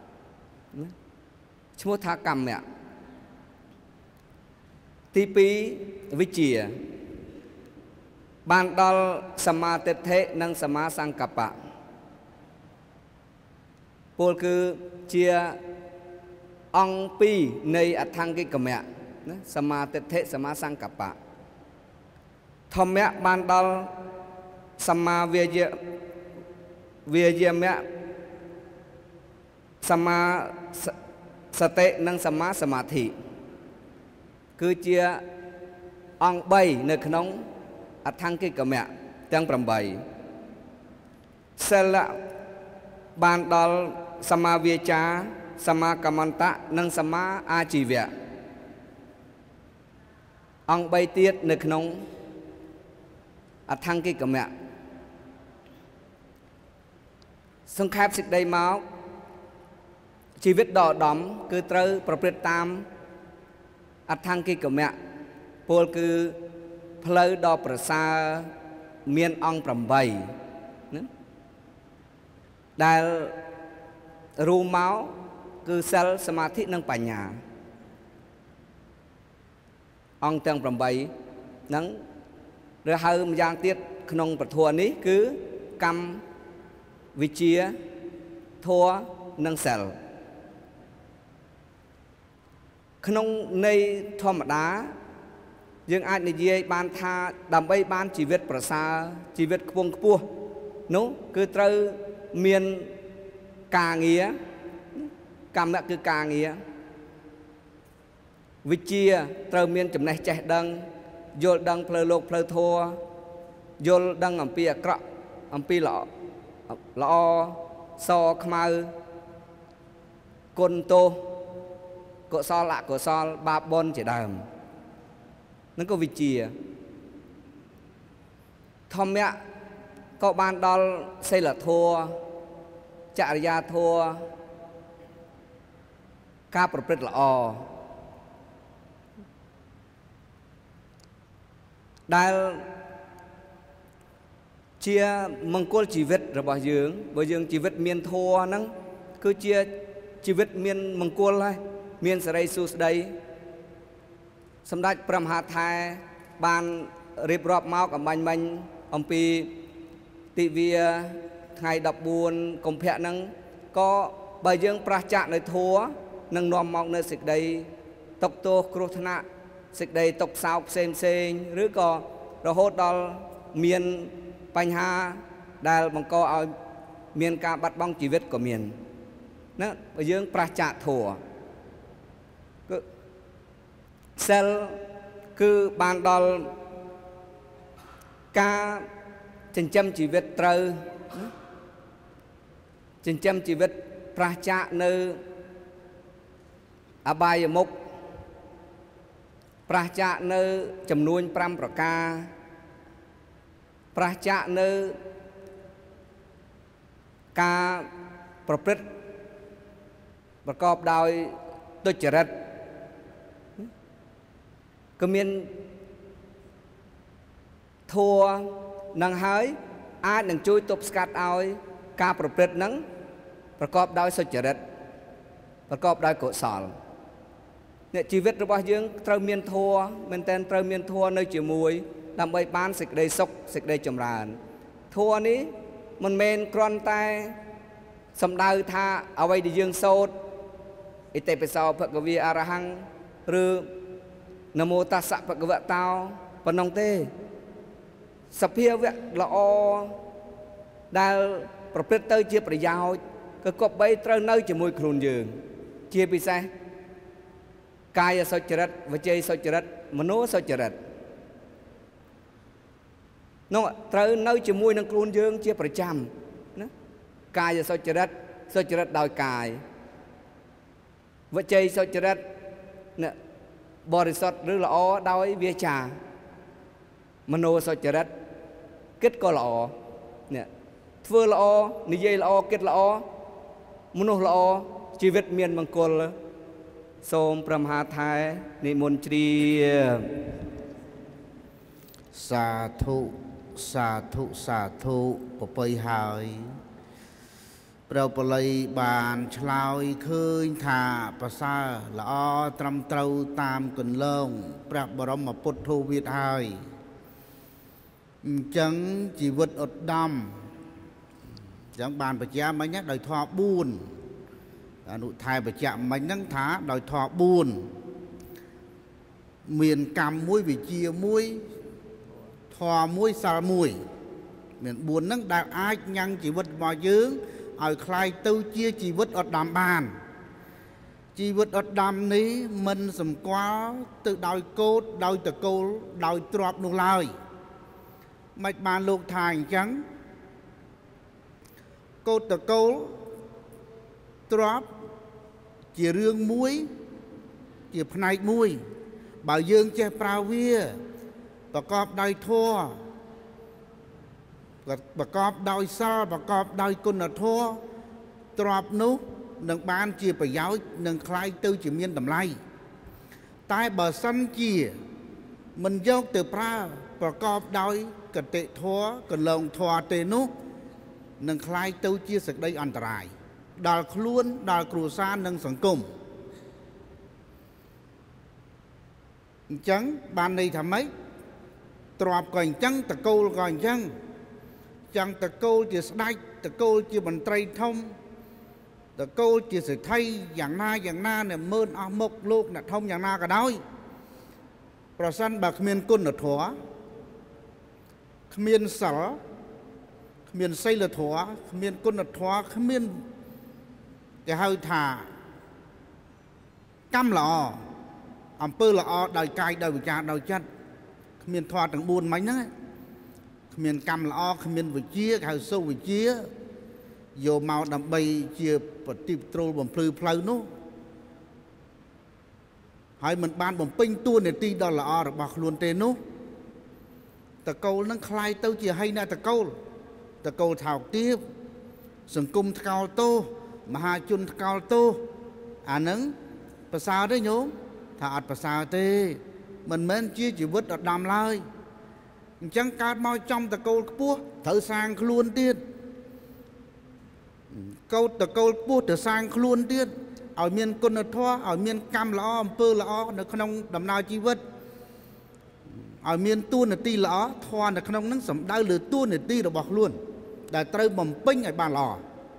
ឈ្មោះថាកម្មៈទីពីរវិជ្ជាបានដល់សមាទិដ្ឋិនិងសមាសង្កប្បៈពលគឺជាអង្គពីរនៃអថង្គិកមៈណាសមាទិដ្ឋិសមាសង្កប្បៈធម្មៈបានដល់សមាវាយវាយមៈសមាសតិនិងសមាសមាធិគឺជាអង្គបីនៅក្នុងអថង្គិកមៈទាំងប្រាំបីសិលៈបានដល់សមាវាចាសមាកមន្តៈនិងសមាអាជីវៈអង្គបីទៀតនៅក្នុងអថង្គិកមៈសង្ខេបសេចក្តីមកជីវិតដ៏ឧត្តមគឺត្រូវប្រព្រឹត្តតាមអថង្គិកមៈពលគឺផ្លូវដ៏ប្រសើរមានអង្គប្រាំបីណាដែលរួមមកគឺសិលសមាធិនិងបញ្ញាអង្គទាំងប្រាំបីហ្នឹងឬហៅម្យ៉ាងទៀតក្នុងពធនេះគឺកម្មវិជ្ជាធម៌និងសិលក្នុងន័យធម្មតាយើងអាចនិយាយបានថាដើម្បីបានជីវិតប្រសើរជីវិតខ្ពង់ខ្ពស់នោះគឺត្រូវមានការងារកម្មៈគឺការងារវិជ្ជាត្រូវមានចំណេះចេះដឹងយល់ដឹងផ្លូវលោកផ្លូវធម៌យល់ដឹងអំពីអាក្រក់អំពីល្អល្អសខ្មៅគុណទោសកុសលអកុសលបាបបុណ្យជាដើមនឹងក៏វិជ្ជាធម្មៈក៏បានដល់សីលធម៌ចរិយាធម៌ការប្រព្រឹត្តល្អដែលជាមង្គលជីវិតរបស់យើងបើយើងជីវិតមានធម៌ហ្នឹងគឺជាជីវិតមានមង្គលហើយមានសេរីសួស្តីសម្ដេចព្រះមហាថែបានរៀបរាប់មកអំបញ្ញមិញអំពីទិវាថ្ងៃដប់បួនកុម្ភៈហ្នឹងក៏បើយើងប្រះចាកនៅធម៌នឹងនាំមកនៅសេចក្តីຕົកទោសគ្រោះថ្នាក់សេចក្តីຕົកសោកផ្សេងផ្សេងឬក៏រហូតដល់មានបញ្ហាដែលបង្កឲ្យមានការបាត់បង់ជីវិតក៏មានណាបើយើងប្រះចាកធម៌គឺសិលគឺបានដល់ការចិញ្ចឹមជីវិតត្រូវចិញ្ចឹមជីវិតប្រះចាកនៅអបាយមុខប្រះចាកនៅចំនួនប្រាំប្រការប្រះចាកនៅការប្រព្រឹត្តប្រកបដោយទុច្ចរិតក៏មានធัวនឹងហើយអាចនឹងជួយទប់ស្កាត់ឲ្យការប្រព្រឹត្តនឹងប្រកបដោយសុចរិតប្រកបដោយកុសលអ្នកជីវិតរបស់យើងត្រូវមានធัวមែនតើត្រូវមានធัวនៅជាមួយដើម្បីបានសេចក្តីសុខសេចក្តីចម្រើនធัวនេះមិនមែនគ្រាន់តែសំដៅថាអ្វីដែលយើងសូត្រអិតិពិសោភគវីអរហង្គឬនមោតស្សៈភគវតោប៉ុណ្ណឹងទេសភាវៈល្អដែលប្រព្រឹត្តទៅជាប្រយោជន៍ក៏គប្បីត្រូវនៅជាមួយខ្លួនយើងជាពិសេសកាយសុចរិតវចីសុចរិតមនោសុចរិតនោះត្រូវនៅជាមួយនឹងខ្លួនយើងជាប្រចាំណាកាយសុចរិតសុចរិតដោយកាយវជ័យសុចរិតเนี่ยบริสุทธิ์หรือละอដោយវាចាមโนសុចរិតគិតក៏ល្អเนี่ยធ្វើល្អនិយាយល្អគិតល្អមនុស្សល្អជីវិតមានមង្គលសូមព្រះមហាថែនិមន្តជ្រាបសាធុសាធុសាធុប្រពៃហើយព្រះបល័យបានឆ្លើយឃើញថាប្រសើរល្អត្រឹមត្រូវតាមគន្លងព្រះបរមពុទ្ធោវាទហើយអញ្ចឹងជីវិតឧត្តមអញ្ចឹងបានបញ្ជាក់មិញដោយធម៌បួនអនុថែបញ្ជាក់មិញហ្នឹងថាដោយធម៌បួនមានកម្មមួយវិជាមួយធម៌មួយសិលមួយមានបួនហ្នឹងដែលអាចញ៉ាំងជីវិតរបស់យើងឲ្យคล้ายទៅជាជីវិតឧត្តមបានជីវិតឧត្តមនេះមិនសម្គាល់ទៅដោយកូដដោយតកូលដោយទ្រព្យនោះឡើយមិនបានលោកថាអញ្ចឹងកូដតកូលទ្រព្យជារឿងមួយជាផ្នែកមួយបើយើងចេះប្រើវាប្រកបដោយធម៌ប្រកបដោយសិលប្រកបដោយគុណធម៌ទ្រព្យនោះនឹងបានជាប្រយោជន៍នឹងคล้ายទៅជាមានតម្លៃតែបើសិនជាមិនយកទៅប្រើប្រកបដោយកតិធម៌កន្លងធម៌ទេនោះនឹងคล้ายទៅជាសេចក្តីអន្តរាយដល់ខ្លួនដល់គ្រួសារនិងសង្គមអញ្ចឹងបានន័យថាម៉េចទ្រព្យក៏អញ្ចឹងតកូលក៏អញ្ចឹងចឹងតកូលជាស្ដេចតកូលជាមន្ត្រីធំតកូលជាសេដ្ឋីយ៉ាងណាយ៉ាងណាអ្នកមើលអស់មុខលោកអ្នកធំយ៉ាងណាក៏ដោយប្រសិនបើគ្មានគុណធម៌គ្មានសិលគ្មានសីលធម៌គ្មានគុណធម៌គ្មានគេហៅថាកម្មល្អអំពើល្អដោយកាយដោយវិចារដោយចិត្តគ្មានធម៌ទាំងបួនមិញហ្នឹងគ្មានកម្មល្អគ្មានវិជ្ជាគេហៅសុវិជ្ជាយកមកដើម្បីជាប្រតិបត្តិបំភ្លឺផ្លូវនោះហើយមិនបានបំពេញតួនាទីដ៏ល្អរបស់ខ្លួនទេនោះតកូលនឹងคล้ายទៅជាហីណាតកូលតកូលថោកទាបសង្គមថ្កោលទោសមហាជនថ្កោលទោសអានឹងប្រសើរទេញោមថាអត់ប្រសើរទេមិនមែនជាជីវិតឧត្តមឡើយអញ្ចឹងកើតមកចំតកូលខ្ពស់ត្រូវសាងខ្លួនទៀតកោតតកូលខ្ពស់ត្រូវសាងខ្លួនទៀតឲ្យមានគុណធម៌ឲ្យមានកម្មល្អអំពើល្អនៅក្នុងដំណើរជីវិតឲ្យមានតួនាទីល្អធម៌នៅក្នុងនឹងសំដៅលើតួនាទីរបស់ខ្លួនដែលត្រូវបំពេញឲ្យបានល្អ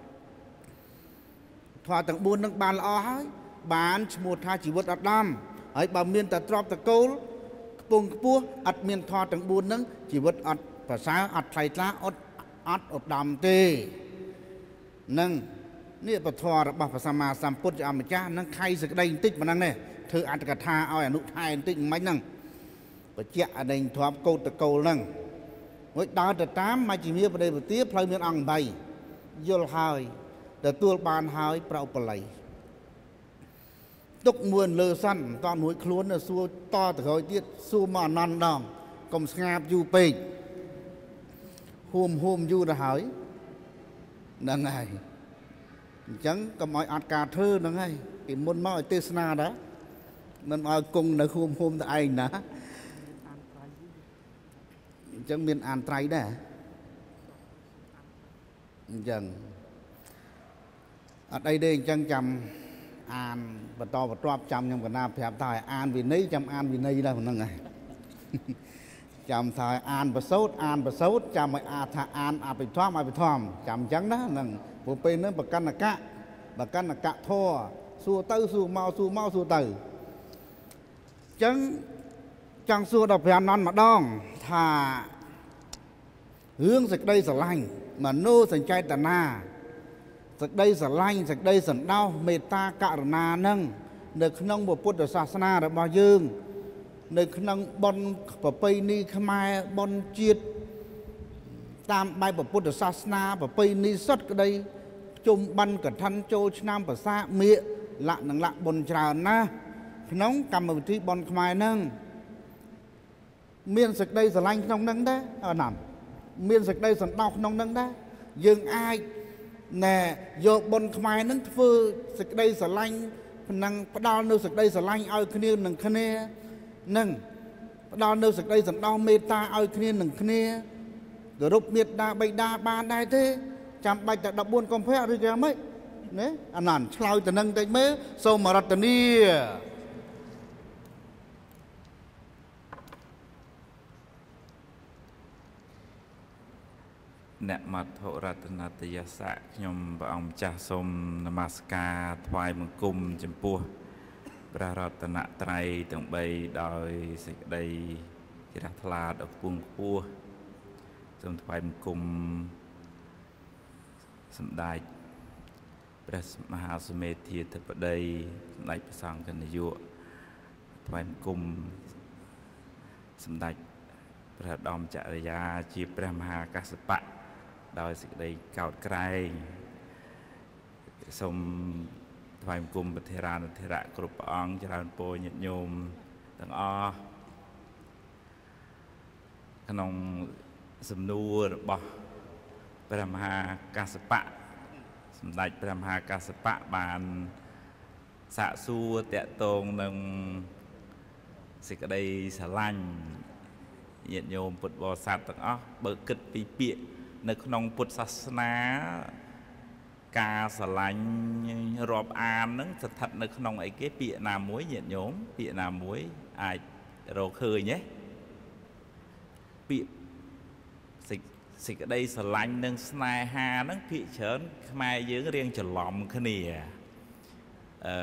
ធម៌ទាំងបួននឹងបានល្អហើយបានឈ្មោះថាជីវិតឧត្តមហើយបើមានតែទ្រព្យតកូលខ្ពង់ខ្ពស់អត់មានធម៌ទាំងបួននឹងជីវិតអត់ប្រសើរអត់ថ្លៃថ្លាអត់អត់ឧត្តមទេនឹងនេះពធរបស់ព្រះសម្មាសម្ពុទ្ធជាអម្ចាស់នឹងខៃសេចក្តីបន្តិចប៉ុណ្ណឹងនេះធ្វើអត្ថកថាឲ្យអនុថែបន្តិចមិនហ្នឹងបញ្ជាក់អដែងធម៌កោតតកូលហ្នឹងមួយដើរទៅតាមមជ្ឈិមាបដិបទាផ្លូវមានអង្គបីយល់ហើយទទួលបានហើយប្រឧបល័យទុកមួយលើសិនមិនតមួយខ្លួនទៅសួរតទៅក្រោយទៀតសួរមកអនន្តដងកុំស្ងាបយូរពេកហួមហួមយូរទៅហើយហ្នឹងហើយអញ្ចឹងកុំឲ្យអត់ការធ្វើហ្នឹងហើយពីមុនមកឲ្យទេសនាដែរមិនឲ្យគង់នៅហួមហួមតែឯងណាអញ្ចឹងមានអានត្រៃដែរអញ្ចឹងអត់អីទេអញ្ចឹងចាំអានបន្តបន្ទាប់ចាំខ្ញុំកណាប្រាប់ថាឲ្យអានវិន័យចាំអានវិន័យដែរប៉ុណ្ណឹងហើយចាំថាអានប្រសូតអានប្រសូតចាំឲ្យអាថាអានអភិធម្មអភិធម្មចាំអញ្ចឹងណាហ្នឹងព្រោះពេលហ្នឹងបកណ្ណកៈបកណ្ណកៈធរសួរទៅសួរមកសួរមកសួរទៅអញ្ចឹងចង់សួរដល់5នន់ម្ដងថារឿងសេចក្តីស្រឡាញ់មនោសញ្ចេតនាសេចក្តីស្រឡាញ់សេចក្តីសន្តោសមេត្តាករុណានឹងនៅក្នុងពុទ្ធសាសនារបស់យើងនៅក្នុងបុណ្យប្រពៃណីខ្មែរបុណ្យជាតិតាមបែបពុទ្ធសាសនាប្រពៃណីសុទ្ធក្តីជុំបិណ្ឌកឋិនចូលឆ្នាំប្រសាមៀកលក្ខនឹងលក្ខបុណ្យច្រើនណាស់ក្នុងកម្មវិធីបុណ្យខ្មែរហ្នឹងមានសេចក្តីស្រឡាញ់ក្នុងហ្នឹងដែរអណាំមានសេចក្តីសន្តោសក្នុងហ្នឹងដែរយើងអាចណែយកបុណ្យខ្មែរហ្នឹងធ្វើសេចក្តីស្រឡាញ់នឹងផ្ដល់នូវសេចក្តីស្រឡាញ់ឲ្យគ្នានឹងគ្នានឹងផ្ដល់នូវសេចក្តីសន្តោសមេត្តាឲ្យគ្នានឹងគ្នាគោរពមេត្តាបិតាបានដែរទេចាំបាច់តែដប់បួនកុម្ភៈឬយ៉ាងម៉េចណាអានឆ្លើយទៅនឹងតិចមើលសូមរតនាអ្នកមត្ថុរតនតយស័កខ្ញុំព្រះអង្គម្ចាស់សូមនមស្ការថ្វាយបង្គំចំពោះព្រះរតនត្រ័យទាំងបីដោយសេចក្តីជ្រះថ្លាដ៏ខ្ពង់ខ្ពស់សូមថ្វាយបង្គំសម្ដេចព្រះមហាសមេធាធិបតីសម្ដេចព្រះសង្ឃនាយកថ្វាយបង្គំសម្ដេចព្រះឧត្តមចរិយាជាព្រះមហាកាសបៈដោយសេចក្តីកោតក្រែងសូមថ្វាយបង្គំព្រះធេរានុធេរៈគ្រប់ព្រះអង្គច្រើនពរញាតិញោមទាំងអស់ក្នុងសំណួររបស់ព្រះមហាកាសបៈសម្ដេចព្រះមហាកាសបៈបានសាកសួរតាក់ទងនឹងសេចក្តីស្រឡាញ់ញាតិញោមពុទ្ធបរិស័ទទាំងអស់បើគិតពីពាក្យនៅក្នុងពុទ្ធសាសនាការស្រឡាញ់រាប់អានហ្នឹងស្ថិតនៅក្នុងអីគេពាក្យណាមួយញាតិញោមពាក្យណាមួយអាចរកឃើញទេពាក្យសេចក្តីស្រឡាញ់និងស្នេហាហ្នឹងភាគច្រើនខ្មែរយើងរៀងច្រឡំគ្នាអឺ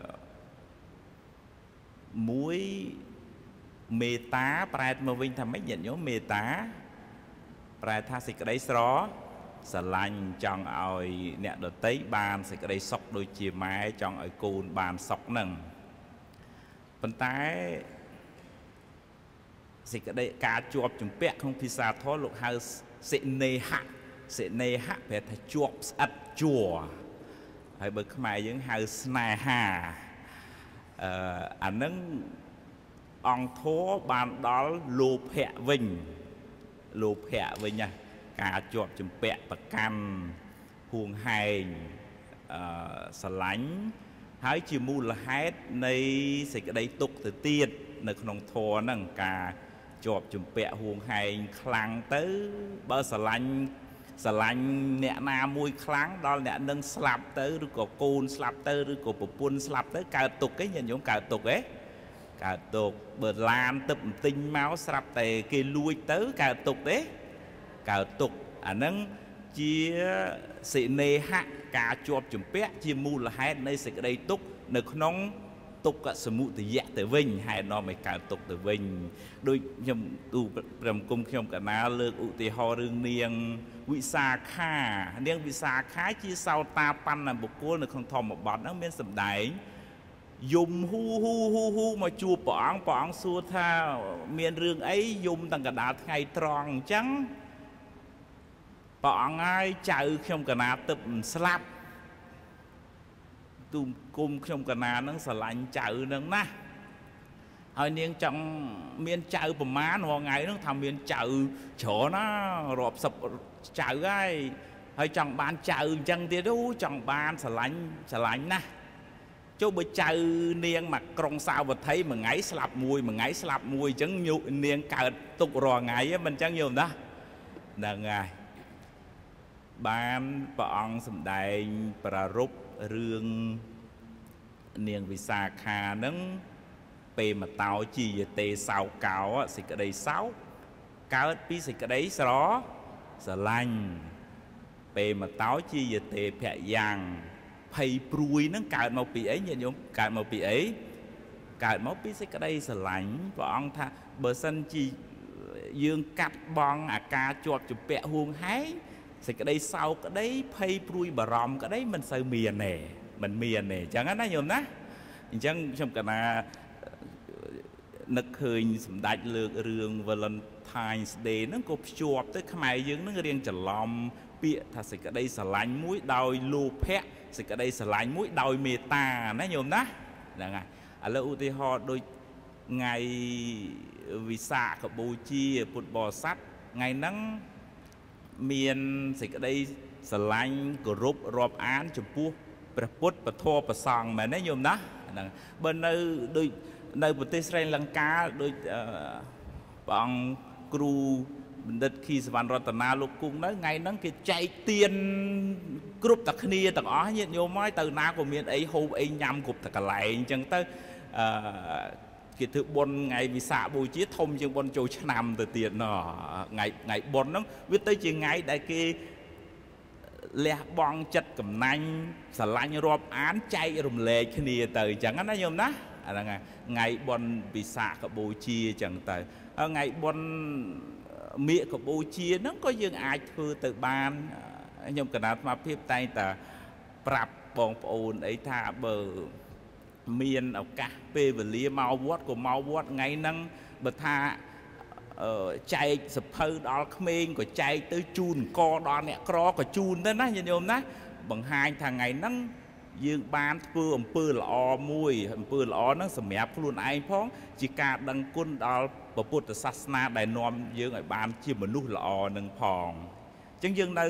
មួយមេត្តាប្រែមកវិញថាម៉េចញាតិញោមមេត្តាប្រែថាសេចក្តីស្រស្រឡាញ់ចង់ឲ្យអ្នកដទៃបានសេចក្តីសុខដូចជាម៉ែចង់ឲ្យកូនបានសុខហ្នឹងប៉ុន្តែសេចក្តីការជាប់ជំពាក់ក្នុងភាសាធម៌លោកហៅសិនេហៈសិនេហៈប្រែថាជាប់ស្អិតជួរហើយបើខ្មែរយើងហៅស្នេហាអឺអានឹងអង្គធម៌បានដល់លោភៈវិញលោភៈវិញណាការជាប់ជំពាក់ប្រកាន់ហួងហែងអឺស្រឡាញ់ហើយជាមូលហេតុនៃសេចក្តីទុក្ខទៅទៀតនៅក្នុងធម៌ហ្នឹងការជាប់ជំពាក់ហួងហែងខ្លាំងទៅបើស្រឡាញ់ស្រឡាញ់អ្នកណាមួយខ្លាំងដល់អ្នកនឹងស្លាប់ទៅឬក៏កូនស្លាប់ទៅឬក៏ប្រពន្ធស្លាប់ទៅកើតទុក្ខឯងញាតិញោមកើតទុក្ខឯងកើតទុក្ខបើឡានទឹកបន្ទិញមកស្រាប់តែគេលួចទៅកើតទុក្ខទេកើតទុក្ខអាហ្នឹងជាសិនេហៈការជាប់ជំពាក់ជាមូលហេតុនៃសេចក្តីទុក្ខនៅក្នុងទុក្ខសមុទយៈទៅវិញហេតុនាំឲ្យកើតទុក្ខទៅវិញដូចខ្ញុំទូព្រះគុំខ្ញុំកណាលើកឧទាហរណ៍រឿងនាងវិសាខានាងវិសាខាជាសោតាបណ្ណបុគ្គលនៅក្នុងធម្មបទហ្នឹងមានសម្ដែងយំហ៊ូហ៊ូហ៊ូហ៊ូមកជួបព្រះអង្គព្រះអង្គសួរថាមានរឿងអីយំតាំងកណ្ដាលថ្ងៃត្រង់អញ្ចឹងព្រះអង្គហើយចៅខ្ញុំកណាទឹកស្លាប់ទូគុំខ្ញុំកណានឹងស្រឡាញ់ចៅនឹងណាហើយនាងចង់មានចៅប្រមាណរាល់ថ្ងៃហ្នឹងថាមានចៅច្រើនណារាប់សិបចៅហើយហើយចង់បានចៅអញ្ចឹងទៀតអូចង់បានស្រឡាញ់ស្រឡាញ់ណាស់ចុះបើចៅនាងមកក្រុងសាវត្ថីមួយថ្ងៃស្លាប់មួយមួយថ្ងៃស្លាប់មួយអញ្ចឹងនាងកើតទុករាល់ថ្ងៃមិនអញ្ចឹងយល់ណាហ្នឹងហើយបានព្រះអង្គសម្ដែងប្រារព្ធរឿងនាងវិសាខាហ្នឹងពេលមកតោជាយទេសោកោសេចក្តីសោកកើតពីសេចក្តីស្រស្រឡាញ់ពេលមកតោជាយទេភយ៉ាងភ័យព្រួយហ្នឹងកើតមកពីអីញាតិញោមកើតមកពីអីកើតមកពីសេចក្តីស្រឡាញ់ព្រះអង្គថាបើសិនជាយើងកាត់បងអាការជាប់ជំពាក់ហួងហែងសេចក្តីសោកក្តីភ័យព្រួយបារម្ភក្តីមិនសូវមានទេមិនមានទេអញ្ចឹងណាញោមណាអញ្ចឹងខ្ញុំកណានឹកឃើញសម្ដេចលើករឿង Valentine's Day ហ្នឹងក៏ភ្ជាប់ទៅខ្មែរយើងហ្នឹងរៀងច្រឡំពាក្យថាសេចក្តីស្រឡាញ់មួយដោយលោភៈសេចក្តីស្រឡាញ់មួយដោយមេត្តាណាញោមណាហ្នឹងហើយឥឡូវឧទាហរណ៍ដូចថ្ងៃវិសាខបូជាពុទ្ធបរិស័ទថ្ងៃហ្នឹងមានសេចក្តីស្រឡាញ់គោរពរាប់អានចំពោះព្រះពុទ្ធពធព្រះសង្ឃមែនទេញោមណាហ្នឹងបើនៅដូចនៅប្រទេសស្រីលង្កាដូចព្រះអង្គគ្រូបណ្ឌិតខីសវណ្ណរតនាលោកគង់នៅថ្ងៃហ្នឹងគេចែកទៀនគ្រប់តែគ្នាទាំងអស់ញាតិញោមហើយទៅណាក៏មានអីហូបអីញ៉ាំគ្រប់តែកន្លែងអញ្ចឹងទៅអឺគេធ្វើបុណ្យថ្ងៃវិសាខបូជាធំជាងបុណ្យចូលឆ្នាំទៅទៀតណថ្ងៃថ្ងៃបុណ្យហ្នឹងវាទៅជាថ្ងៃដែលគេលះបង់ចិត្តកំណាញ់ស្រឡាញ់រាប់អានចែករំលែកគ្នាទៅអញ្ចឹងណាញោមណាអាហ្នឹងថ្ងៃបុណ្យវិសាខបូជាអញ្ចឹងទៅថ្ងៃបុណ្យមាឃបូជាហ្នឹងក៏យើងអាចធ្វើទៅបានខ្ញុំកណាត់អាភិបតែងតែប្រាប់បងប្អូនអីថាបើមានឱកាសពេលវេលាមកវត្តក៏មកវត្តថ្ងៃហ្នឹងបើថាចែកសភៅដល់ក្មេងក៏ចែកទៅជូនកដល់អ្នកក្រក៏ជូនទៅណាញាតិញោមណាបង្ហាញថាថ្ងៃហ្នឹងយើងបានធ្វើអំពើល្អមួយអំពើល្អហ្នឹងសម្រាប់ខ្លួនឯងផងជាការដឹងគុណដល់ព្រះពុទ្ធសាសនាដែលនាំយើងឲ្យបានជាមនុស្សល្អនឹងផងអញ្ចឹងយើងនៅ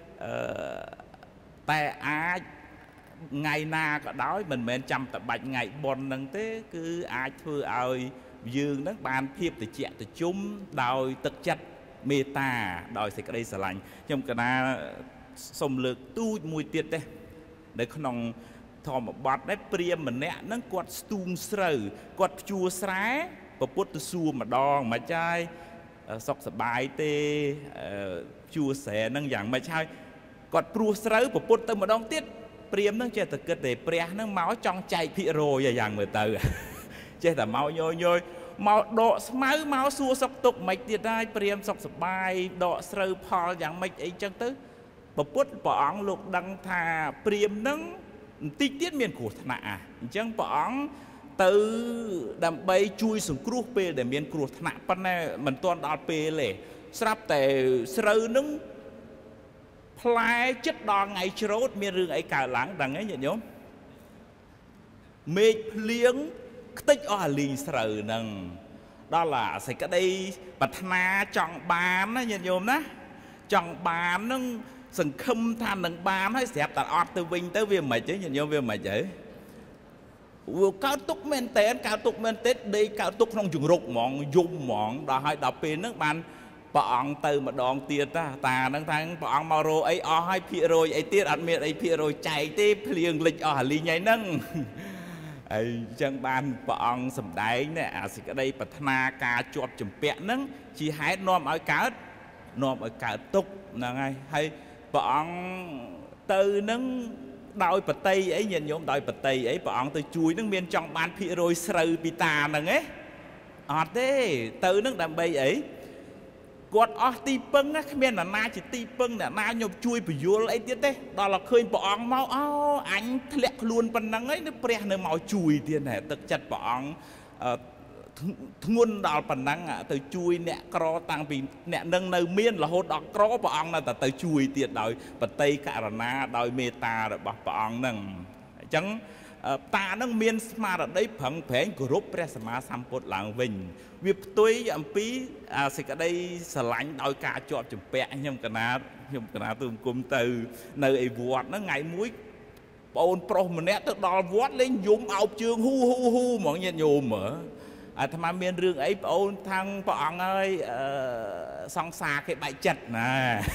តែអាចថ្ងៃណាក៏ដោយមិនមែនចាំតែបាច់ថ្ងៃបុណ្យហ្នឹងទេគឺអាចធ្វើឲ្យយើងនឹងបានភាពត្រជាក់ត្រជុំដោយទឹកចិត្តមេត្តាដោយសេចក្តីស្រឡាញ់ខ្ញុំកណាសូមលើកទូចមួយទៀតទេនៅក្នុងធម្មបទដែរព្រាហ្មណ៍ម្នាក់ហ្នឹងគាត់ស្ទូងស្រូវគាត់ភ្ជួរស្រែព្រះពុទ្ធសួរម្ដងមិនចាយសុខសប្បាយទេភ្ជួរស្រែហ្នឹងយ៉ាងម៉េចហើយគាត់ព្រោះស្រូវព្រះពុទ្ធទៅម្ដងទៀតព្រាហ្មណ៍ហ្នឹងចេះតែគិតតែព្រះហ្នឹងមកចង់ចែកភាគរយយ៉ាងមើលទៅចេះតែមកញយញយមកដកស្មៅមកសួរសុខទុក្ខមិនទៀតហើយព្រាហ្មណ៍សុខសប្បាយដកស្រូវផលយ៉ាងម៉េចអីចឹងទៅព្រះពុទ្ធព្រះអង្គលោកដឹងថាព្រាហ្មណ៍ហ្នឹងបន្តិចទៀតមានគ្រោះថ្នាក់អញ្ចឹងព្រះអង្គទៅដើម្បីជួយសង្គ្រោះពេលដែលមានគ្រោះថ្នាក់ប៉ុន្តែមិនទាន់ដល់ពេលទេស្រាប់តែស្រូវហ្នឹងផ្លែចិត្តដល់ថ្ងៃច្រូតមានរឿងអីកើតឡើងដឹងទេញាតិញោមមេឃភ្លៀងខ្ទេចអស់អាលីងស្រូវហ្នឹងដល់អាសេចក្តីប្រាថ្នាចង់បានណាញាតិញោមណាចង់បានហ្នឹងសង្ឃឹមថានឹងបានហើយស្រាប់តែអត់ទៅវិញទៅវាមិនហិចទេញាតិញោមវាមិនហិចទេវាកើតទុកមែនតើកើតទុកមែនទេដេកកើតទុកក្នុងជង្រុកហ្មងយំហ្មងដល់ហើយដល់ពេលហ្នឹងបានព្រះអង្គទៅម្ដងទៀតតាតាហ្នឹងថាព្រះអង្គមករកអីអស់ហើយភាគរយអីទៀតអត់មានអីភាគរយចែកទេភ្លៀងលិចអស់អាលីងហ្នឹងហើយអញ្ចឹងបានព្រះអង្គសម្ដែងនេះអាសេចក្តីប្រាថ្នាការជាប់ជំពាក់ហ្នឹងជាហេតុនាំឲ្យកើតនាំឲ្យកើតទុកហ្នឹងហើយហើយព្រះអង្គទៅហ្នឹងដោយបតីអីញាតិញោមដោយបតីអីព្រះអង្គទៅជួយហ្នឹងមានចង់បានភាគរយស្រូវពីតាហ្នឹងឯងអត់ទេទៅហ្នឹងដើម្បីអីគាត់អស់ទីពឹងគ្មានអ្នកណាជាទីពឹងអ្នកណាខ្ញុំជួយបញ្យល់អីទៀតទេដល់តែឃើញព្រះអង្គមកអូអញធ្លាក់ខ្លួនប៉ុណ្ណឹងឯងព្រះនៅមកជួយទៀតណែទឹកចិត្តព្រះអង្គធ្ងន់ដល់ប៉ុណ្ណឹងទៅជួយអ្នកក្រតាំងពីអ្នកនឹងនៅមានរហូតដល់ក្រព្រះអង្គនៅតែទៅជួយទៀតដោយបតីករណាដោយមេត្តារបស់ព្រះអង្គហ្នឹងអញ្ចឹងតានឹងមានស្មារតីប្រឹងប្រែងគោរពព្រះសម្មាសម្ពុទ្ធឡើងវិញវាផ្ទុយអំពីសេចក្តីស្រឡាញ់ដោយការជាប់ជំពាក់ខ្ញុំកណាខ្ញុំកណាទូមគុំទៅនៅឯវត្តហ្នឹងថ្ងៃមួយបងអូនប្រុសម្នាក់ទៅដល់វត្តលេងយំអោបជើងហ៊ូហ៊ូហ៊ូហ្មងញាតិញោមមើលអាត្មាមានរឿងអីបងអូនខាងព្រះអង្គហើយសង្សារគេបែកចិត្តណា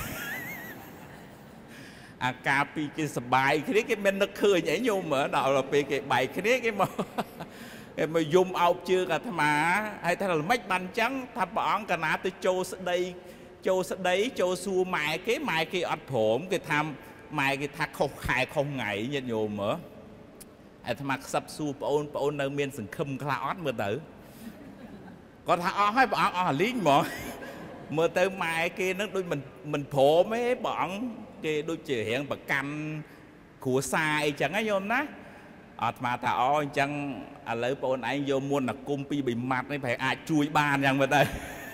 អាការពីគេសបាយគ្នាគេមិននឹកឃើញអីញោមមើលដល់ពេលគេបែកគ្នាគេមកគេមកយំអោបជើងអាត្មាហើយថាល្មិចបានអញ្ចឹងថាព្រះអង្គកណាទៅចូលស្ដីចូលស្ដីចូលសួរម៉ែគេម៉ែគេអត់ព្រមគេថាម៉ែគេថាខុសខែខុសថ្ងៃញាតិញោមមើលអាត្មាខ្សឹបសួរបងអូនបងអូននៅមានសង្ឃឹមខ្លះអត់មើលទៅគាត់ថាអស់ហើយព្រះអង្គអស់អាលីងហ្មងមើលទៅម៉ែគេនឹងដូចមិនមិនព្រមទេព្រះអង្គគេដូចជារៀងប្រកាន់គ្រួសារអីចឹងណាញោមណាអត់មកថាអូអញ្ចឹងឥឡូវបងឯងយកមុនអាគុំពីបីម៉ាត់នេះប្រហែលអាចជួយបានយ៉ាងមើលទៅ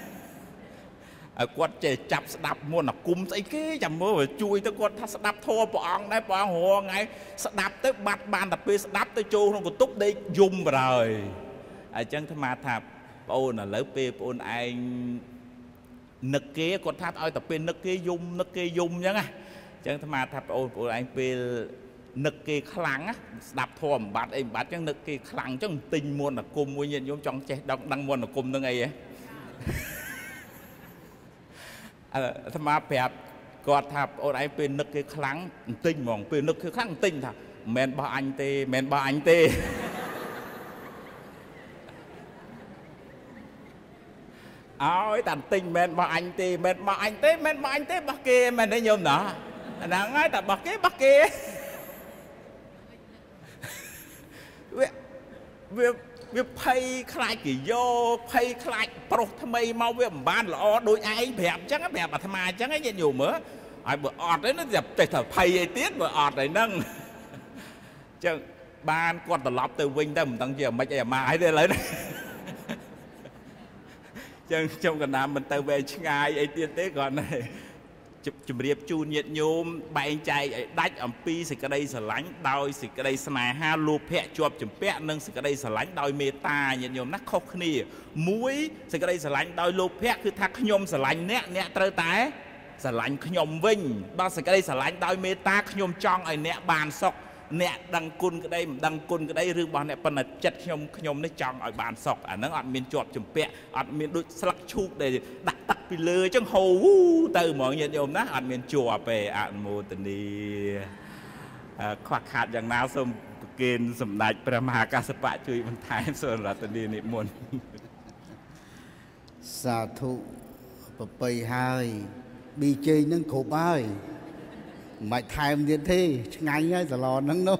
គាត់ចេះចាប់ស្ដាប់មុនអាគុំស្អីគេចាំមើលជួយទៅគាត់ថាស្ដាប់ធម៌ព្រះអង្គដែរព្រះអង្គរងថ្ងៃស្ដាប់ទៅបាត់បានតែពេលស្ដាប់ទៅចូលក្នុងបន្ទប់ដេកយំបរើយអញ្ចឹងអាត្មាថាបងអូនឥឡូវពេលបងអូនឯងនឹកគេគាត់ថាឲ្យតែពេលនឹកគេយំនឹកគេយំអញ្ចឹងណាអញ្ចឹងអាត្មាថាបងអូនបងអូនឯងពេលនឹកគេខ្លាំងណាស្ដាប់ធម៌បំបត្តិអីបំបត្តិអញ្ចឹងនឹកគេខ្លាំងអញ្ចឹងទិញមុនអាគុំមួយញាតិញោមចង់ចេះដឹងដឹងមុនអាគុំនឹងអីហ៎អាត្មាប្រាប់គាត់ថាអូនឯងពេលនឹកគេខ្លាំងបន្តិចហ្មងពេលនឹកគេខ្លាំងបន្តិចថាមិនមែនបោះអញទេមិនមែនបោះអញទេអើយតែបន្តិចមិនមែនបោះអញទេមិនមែនបោះអញទេមិនមែនបោះអញទេបោះគេមែនទេញោមណាហ្នឹងហើយតែបោះគេបោះគេវាវាវាភ័យខ្លាចគេយកភ័យខ្លាចប្រុសថ្មីមកវាមិនបានល្អដូចឯងប្រាប់អញ្ចឹងប្រាប់អាត្មាអញ្ចឹងឯងញាតិញោមមើលហើយបើអត់ទេតែតែថាភ័យអីទៀតបើអត់ហើយហ្នឹងអញ្ចឹងបានគាត់ត្រឡប់ទៅវិញទៅមិនដឹងជាមិនអីអាម៉ាអីទេឥឡូវនេះអញ្ចឹងខ្ញុំកណ្ដាលមិនទៅវែងឆ្ងាយអីទៀតទេគាត់ណែជំរាបជូនញាតិញោមបែងចែកឲ្យដាច់អំពីសេចក្តីស្រឡាញ់ដោយសេចក្តីស្នេហាលោភៈជាប់ជំពាក់និងសេចក្តីស្រឡាញ់ដោយមេត្តាញាតិញោមណាខុសគ្នាមួយសេចក្តីស្រឡាញ់ដោយលោភៈគឺថាខ្ញុំស្រឡាញ់អ្នកអ្នកត្រូវតែស្រឡាញ់ខ្ញុំវិញបើសេចក្តីស្រឡាញ់ដោយមេត្តាខ្ញុំចង់ឲ្យអ្នកបានសុខអ្នកដឹងគុណក្តីមិនដឹងគុណក្តីឬរបស់អ្នកប៉ុន្តែចិត្តខ្ញុំខ្ញុំនេះចង់ឲ្យបានសុខអាហ្នឹងអត់មានជាប់ជំពាក់អត់មានដូចស្លឹកឈូកដែលដាក់ទឹកពីលើអញ្ចឹងហូរទៅហ្មងញាតិញោមណាអត់មានជាប់ទេអនុមោទនីខ្វះខាតយ៉ាងណាសូមប្រគេនសម្ដេចព្រះមហាកាសបៈជួយបន្ថែមសូមរតនីនិមន្តសាធុប្របីហើយប៊ីជេនឹងគ្រប់ហើយមិនថែមទៀតទេឆ្ងាញ់ហើយសាឡនហ្នឹងនោះ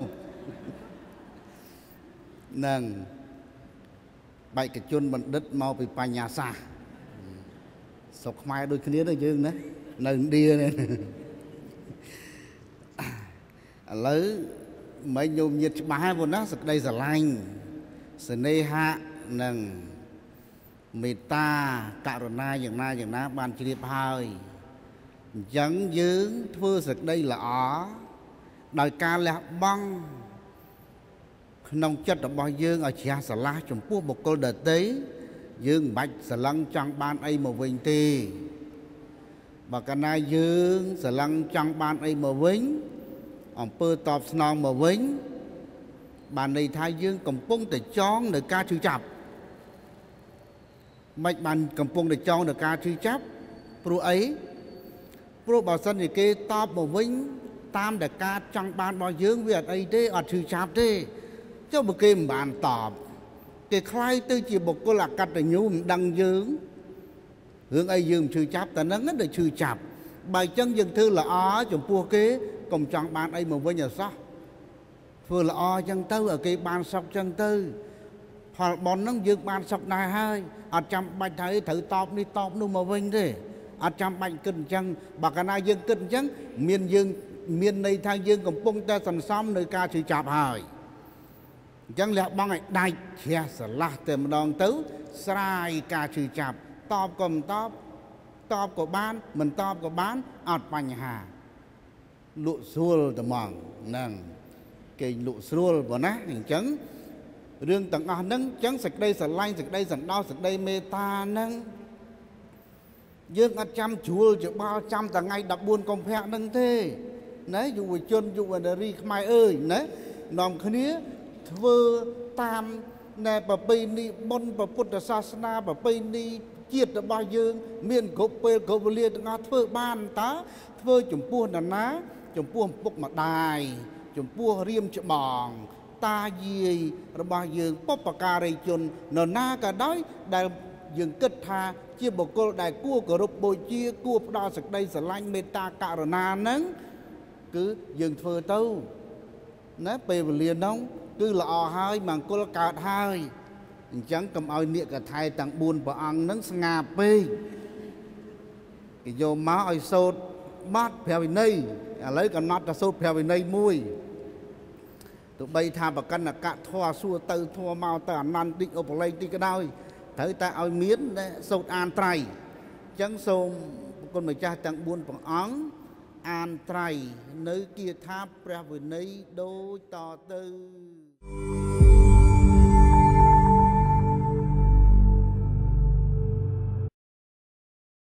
នឹងបេក្ខជនបណ្ឌិតមកពីបញ្ញាសាស្ត្រស្រុកខ្មែរដូចគ្នាទៅយើងណានៅឥណ្ឌានេះឥឡូវមិនញោមញាតច្បាស់ប៉ុណ្ណាសក្តីស្រឡាញ់ស្នេហានិងមេត្តាករុណាយ៉ាងណាយ៉ាងណាបានជ្រាបហើយអញ្ចឹងយើងធ្វើសេចក្តីល្អដោយការលះបង់ក្នុងចិត្តរបស់យើងឲ្យជ្រះស្រឡះចំពោះបុគ្គលដទៃយើងមិនបាច់ស្រឡឹងចង់បានអីមកវិញទេបើកាលណាយើងស្រឡឹងចង់បានអីមកវិញអំពើតបស្នងមកវិញបានន័យថាយើងកំពុងតែចងនៅការឈឺចាប់មិនបានកំពុងតែចងនៅការឈឺចាប់ព្រោះអីព្រោះបើសិនជាគេតបមកវិញតាមតែការចង់បានរបស់យើងវាអត់អីទេអត់ឈឺចាប់ទេចុះបើគេមិនបានតបគេខ្លាយទៅជាបុគ្គលអកតញ្ញូមិនដឹងយើងរឿងអីយើងមិនឈឺចាប់តែហ្នឹងទៅឈឺចាប់បើអញ្ចឹងយើងធ្វើល្អចំពោះគេកុំចង់បានអីមកវិញអសោះធ្វើល្អអញ្ចឹងទៅឲ្យគេបានសុខអញ្ចឹងទៅផលបុណ្យហ្នឹងយើងបានសុខដែរហើយអត់ចាំបាច់ថាត្រូវតបនេះតបនោះមកវិញទេអត់ចាំបាច់គិតអញ្ចឹងបើកាលណាយើងគិតអញ្ចឹងមានយើងមានន័យថាយើងកំពុងតែសន្សំនៅការជឿចាប់ហើយអញ្ចឹងលះបង់ឲ្យដាច់ជ្រះស្រឡះតែម្ដងទៅស្រាយការជឿចាប់តបក៏មិនតបតបក៏បានមិនតបក៏បានអត់បញ្ហាលក់ស្រួលតែហ្មងហ្នឹងគេលក់ស្រួលប៉ុណ្ណាអញ្ចឹងរឿងទាំងអស់ហ្នឹងអញ្ចឹងសេចក្តីស្រឡាញ់សេចក្តីសន្តោសសេចក្តីមេត្តាហ្នឹងយើងអត់ចាំជ្រួលច្បល់ចាំតែថ្ងៃដប់បួនកុម្ភៈហ្នឹងទេណាយុវជនយុវនារីខ្មែរអើយណានាំគ្នាធ្វើតាមណែប្រពៃណីបុណ្យពុទ្ធសាសនាប្រពៃណីជាតិរបស់យើងមានគ្រប់ពេលគ្រប់វេលាទាំងអស់ធ្វើបានតើធ្វើចំពោះនរណាចំពោះពុកម្ដាយចំពោះរៀមច្បងតាយាយរបស់យើងបុព្វការីជននរណាក៏ដោយដែលយើងគិតថាជាបុគ្គលដែលគួរគោរពបូជាគួរផ្ដល់សេចក្តីស្រឡាញ់មេត្តាករុណាហ្នឹងគឺយើងធ្វើទៅណាពេលវេលាហ្នឹងគឺល្អហើយមង្គលកើតហើយអញ្ចឹងកុំឲ្យនាគកថែទាំងបួនព្រះអង្គហ្នឹងស្ងាប់ពេកគេយកមកឲ្យសូត្របាត់ព្រះវិន័យឥឡូវកំណត់តែសូត្រព្រះវិន័យមួយ tụi bay tham bậc cân là cạ thoa xua từ thua mau từ ăn năn định ốp lấy đi cái đôi thấy ta ao miến đấy sốt an trai chẳng xôm con mày cha tặng buôn bằng óng an trai nơi kia tháp ra với nơi đôi to tư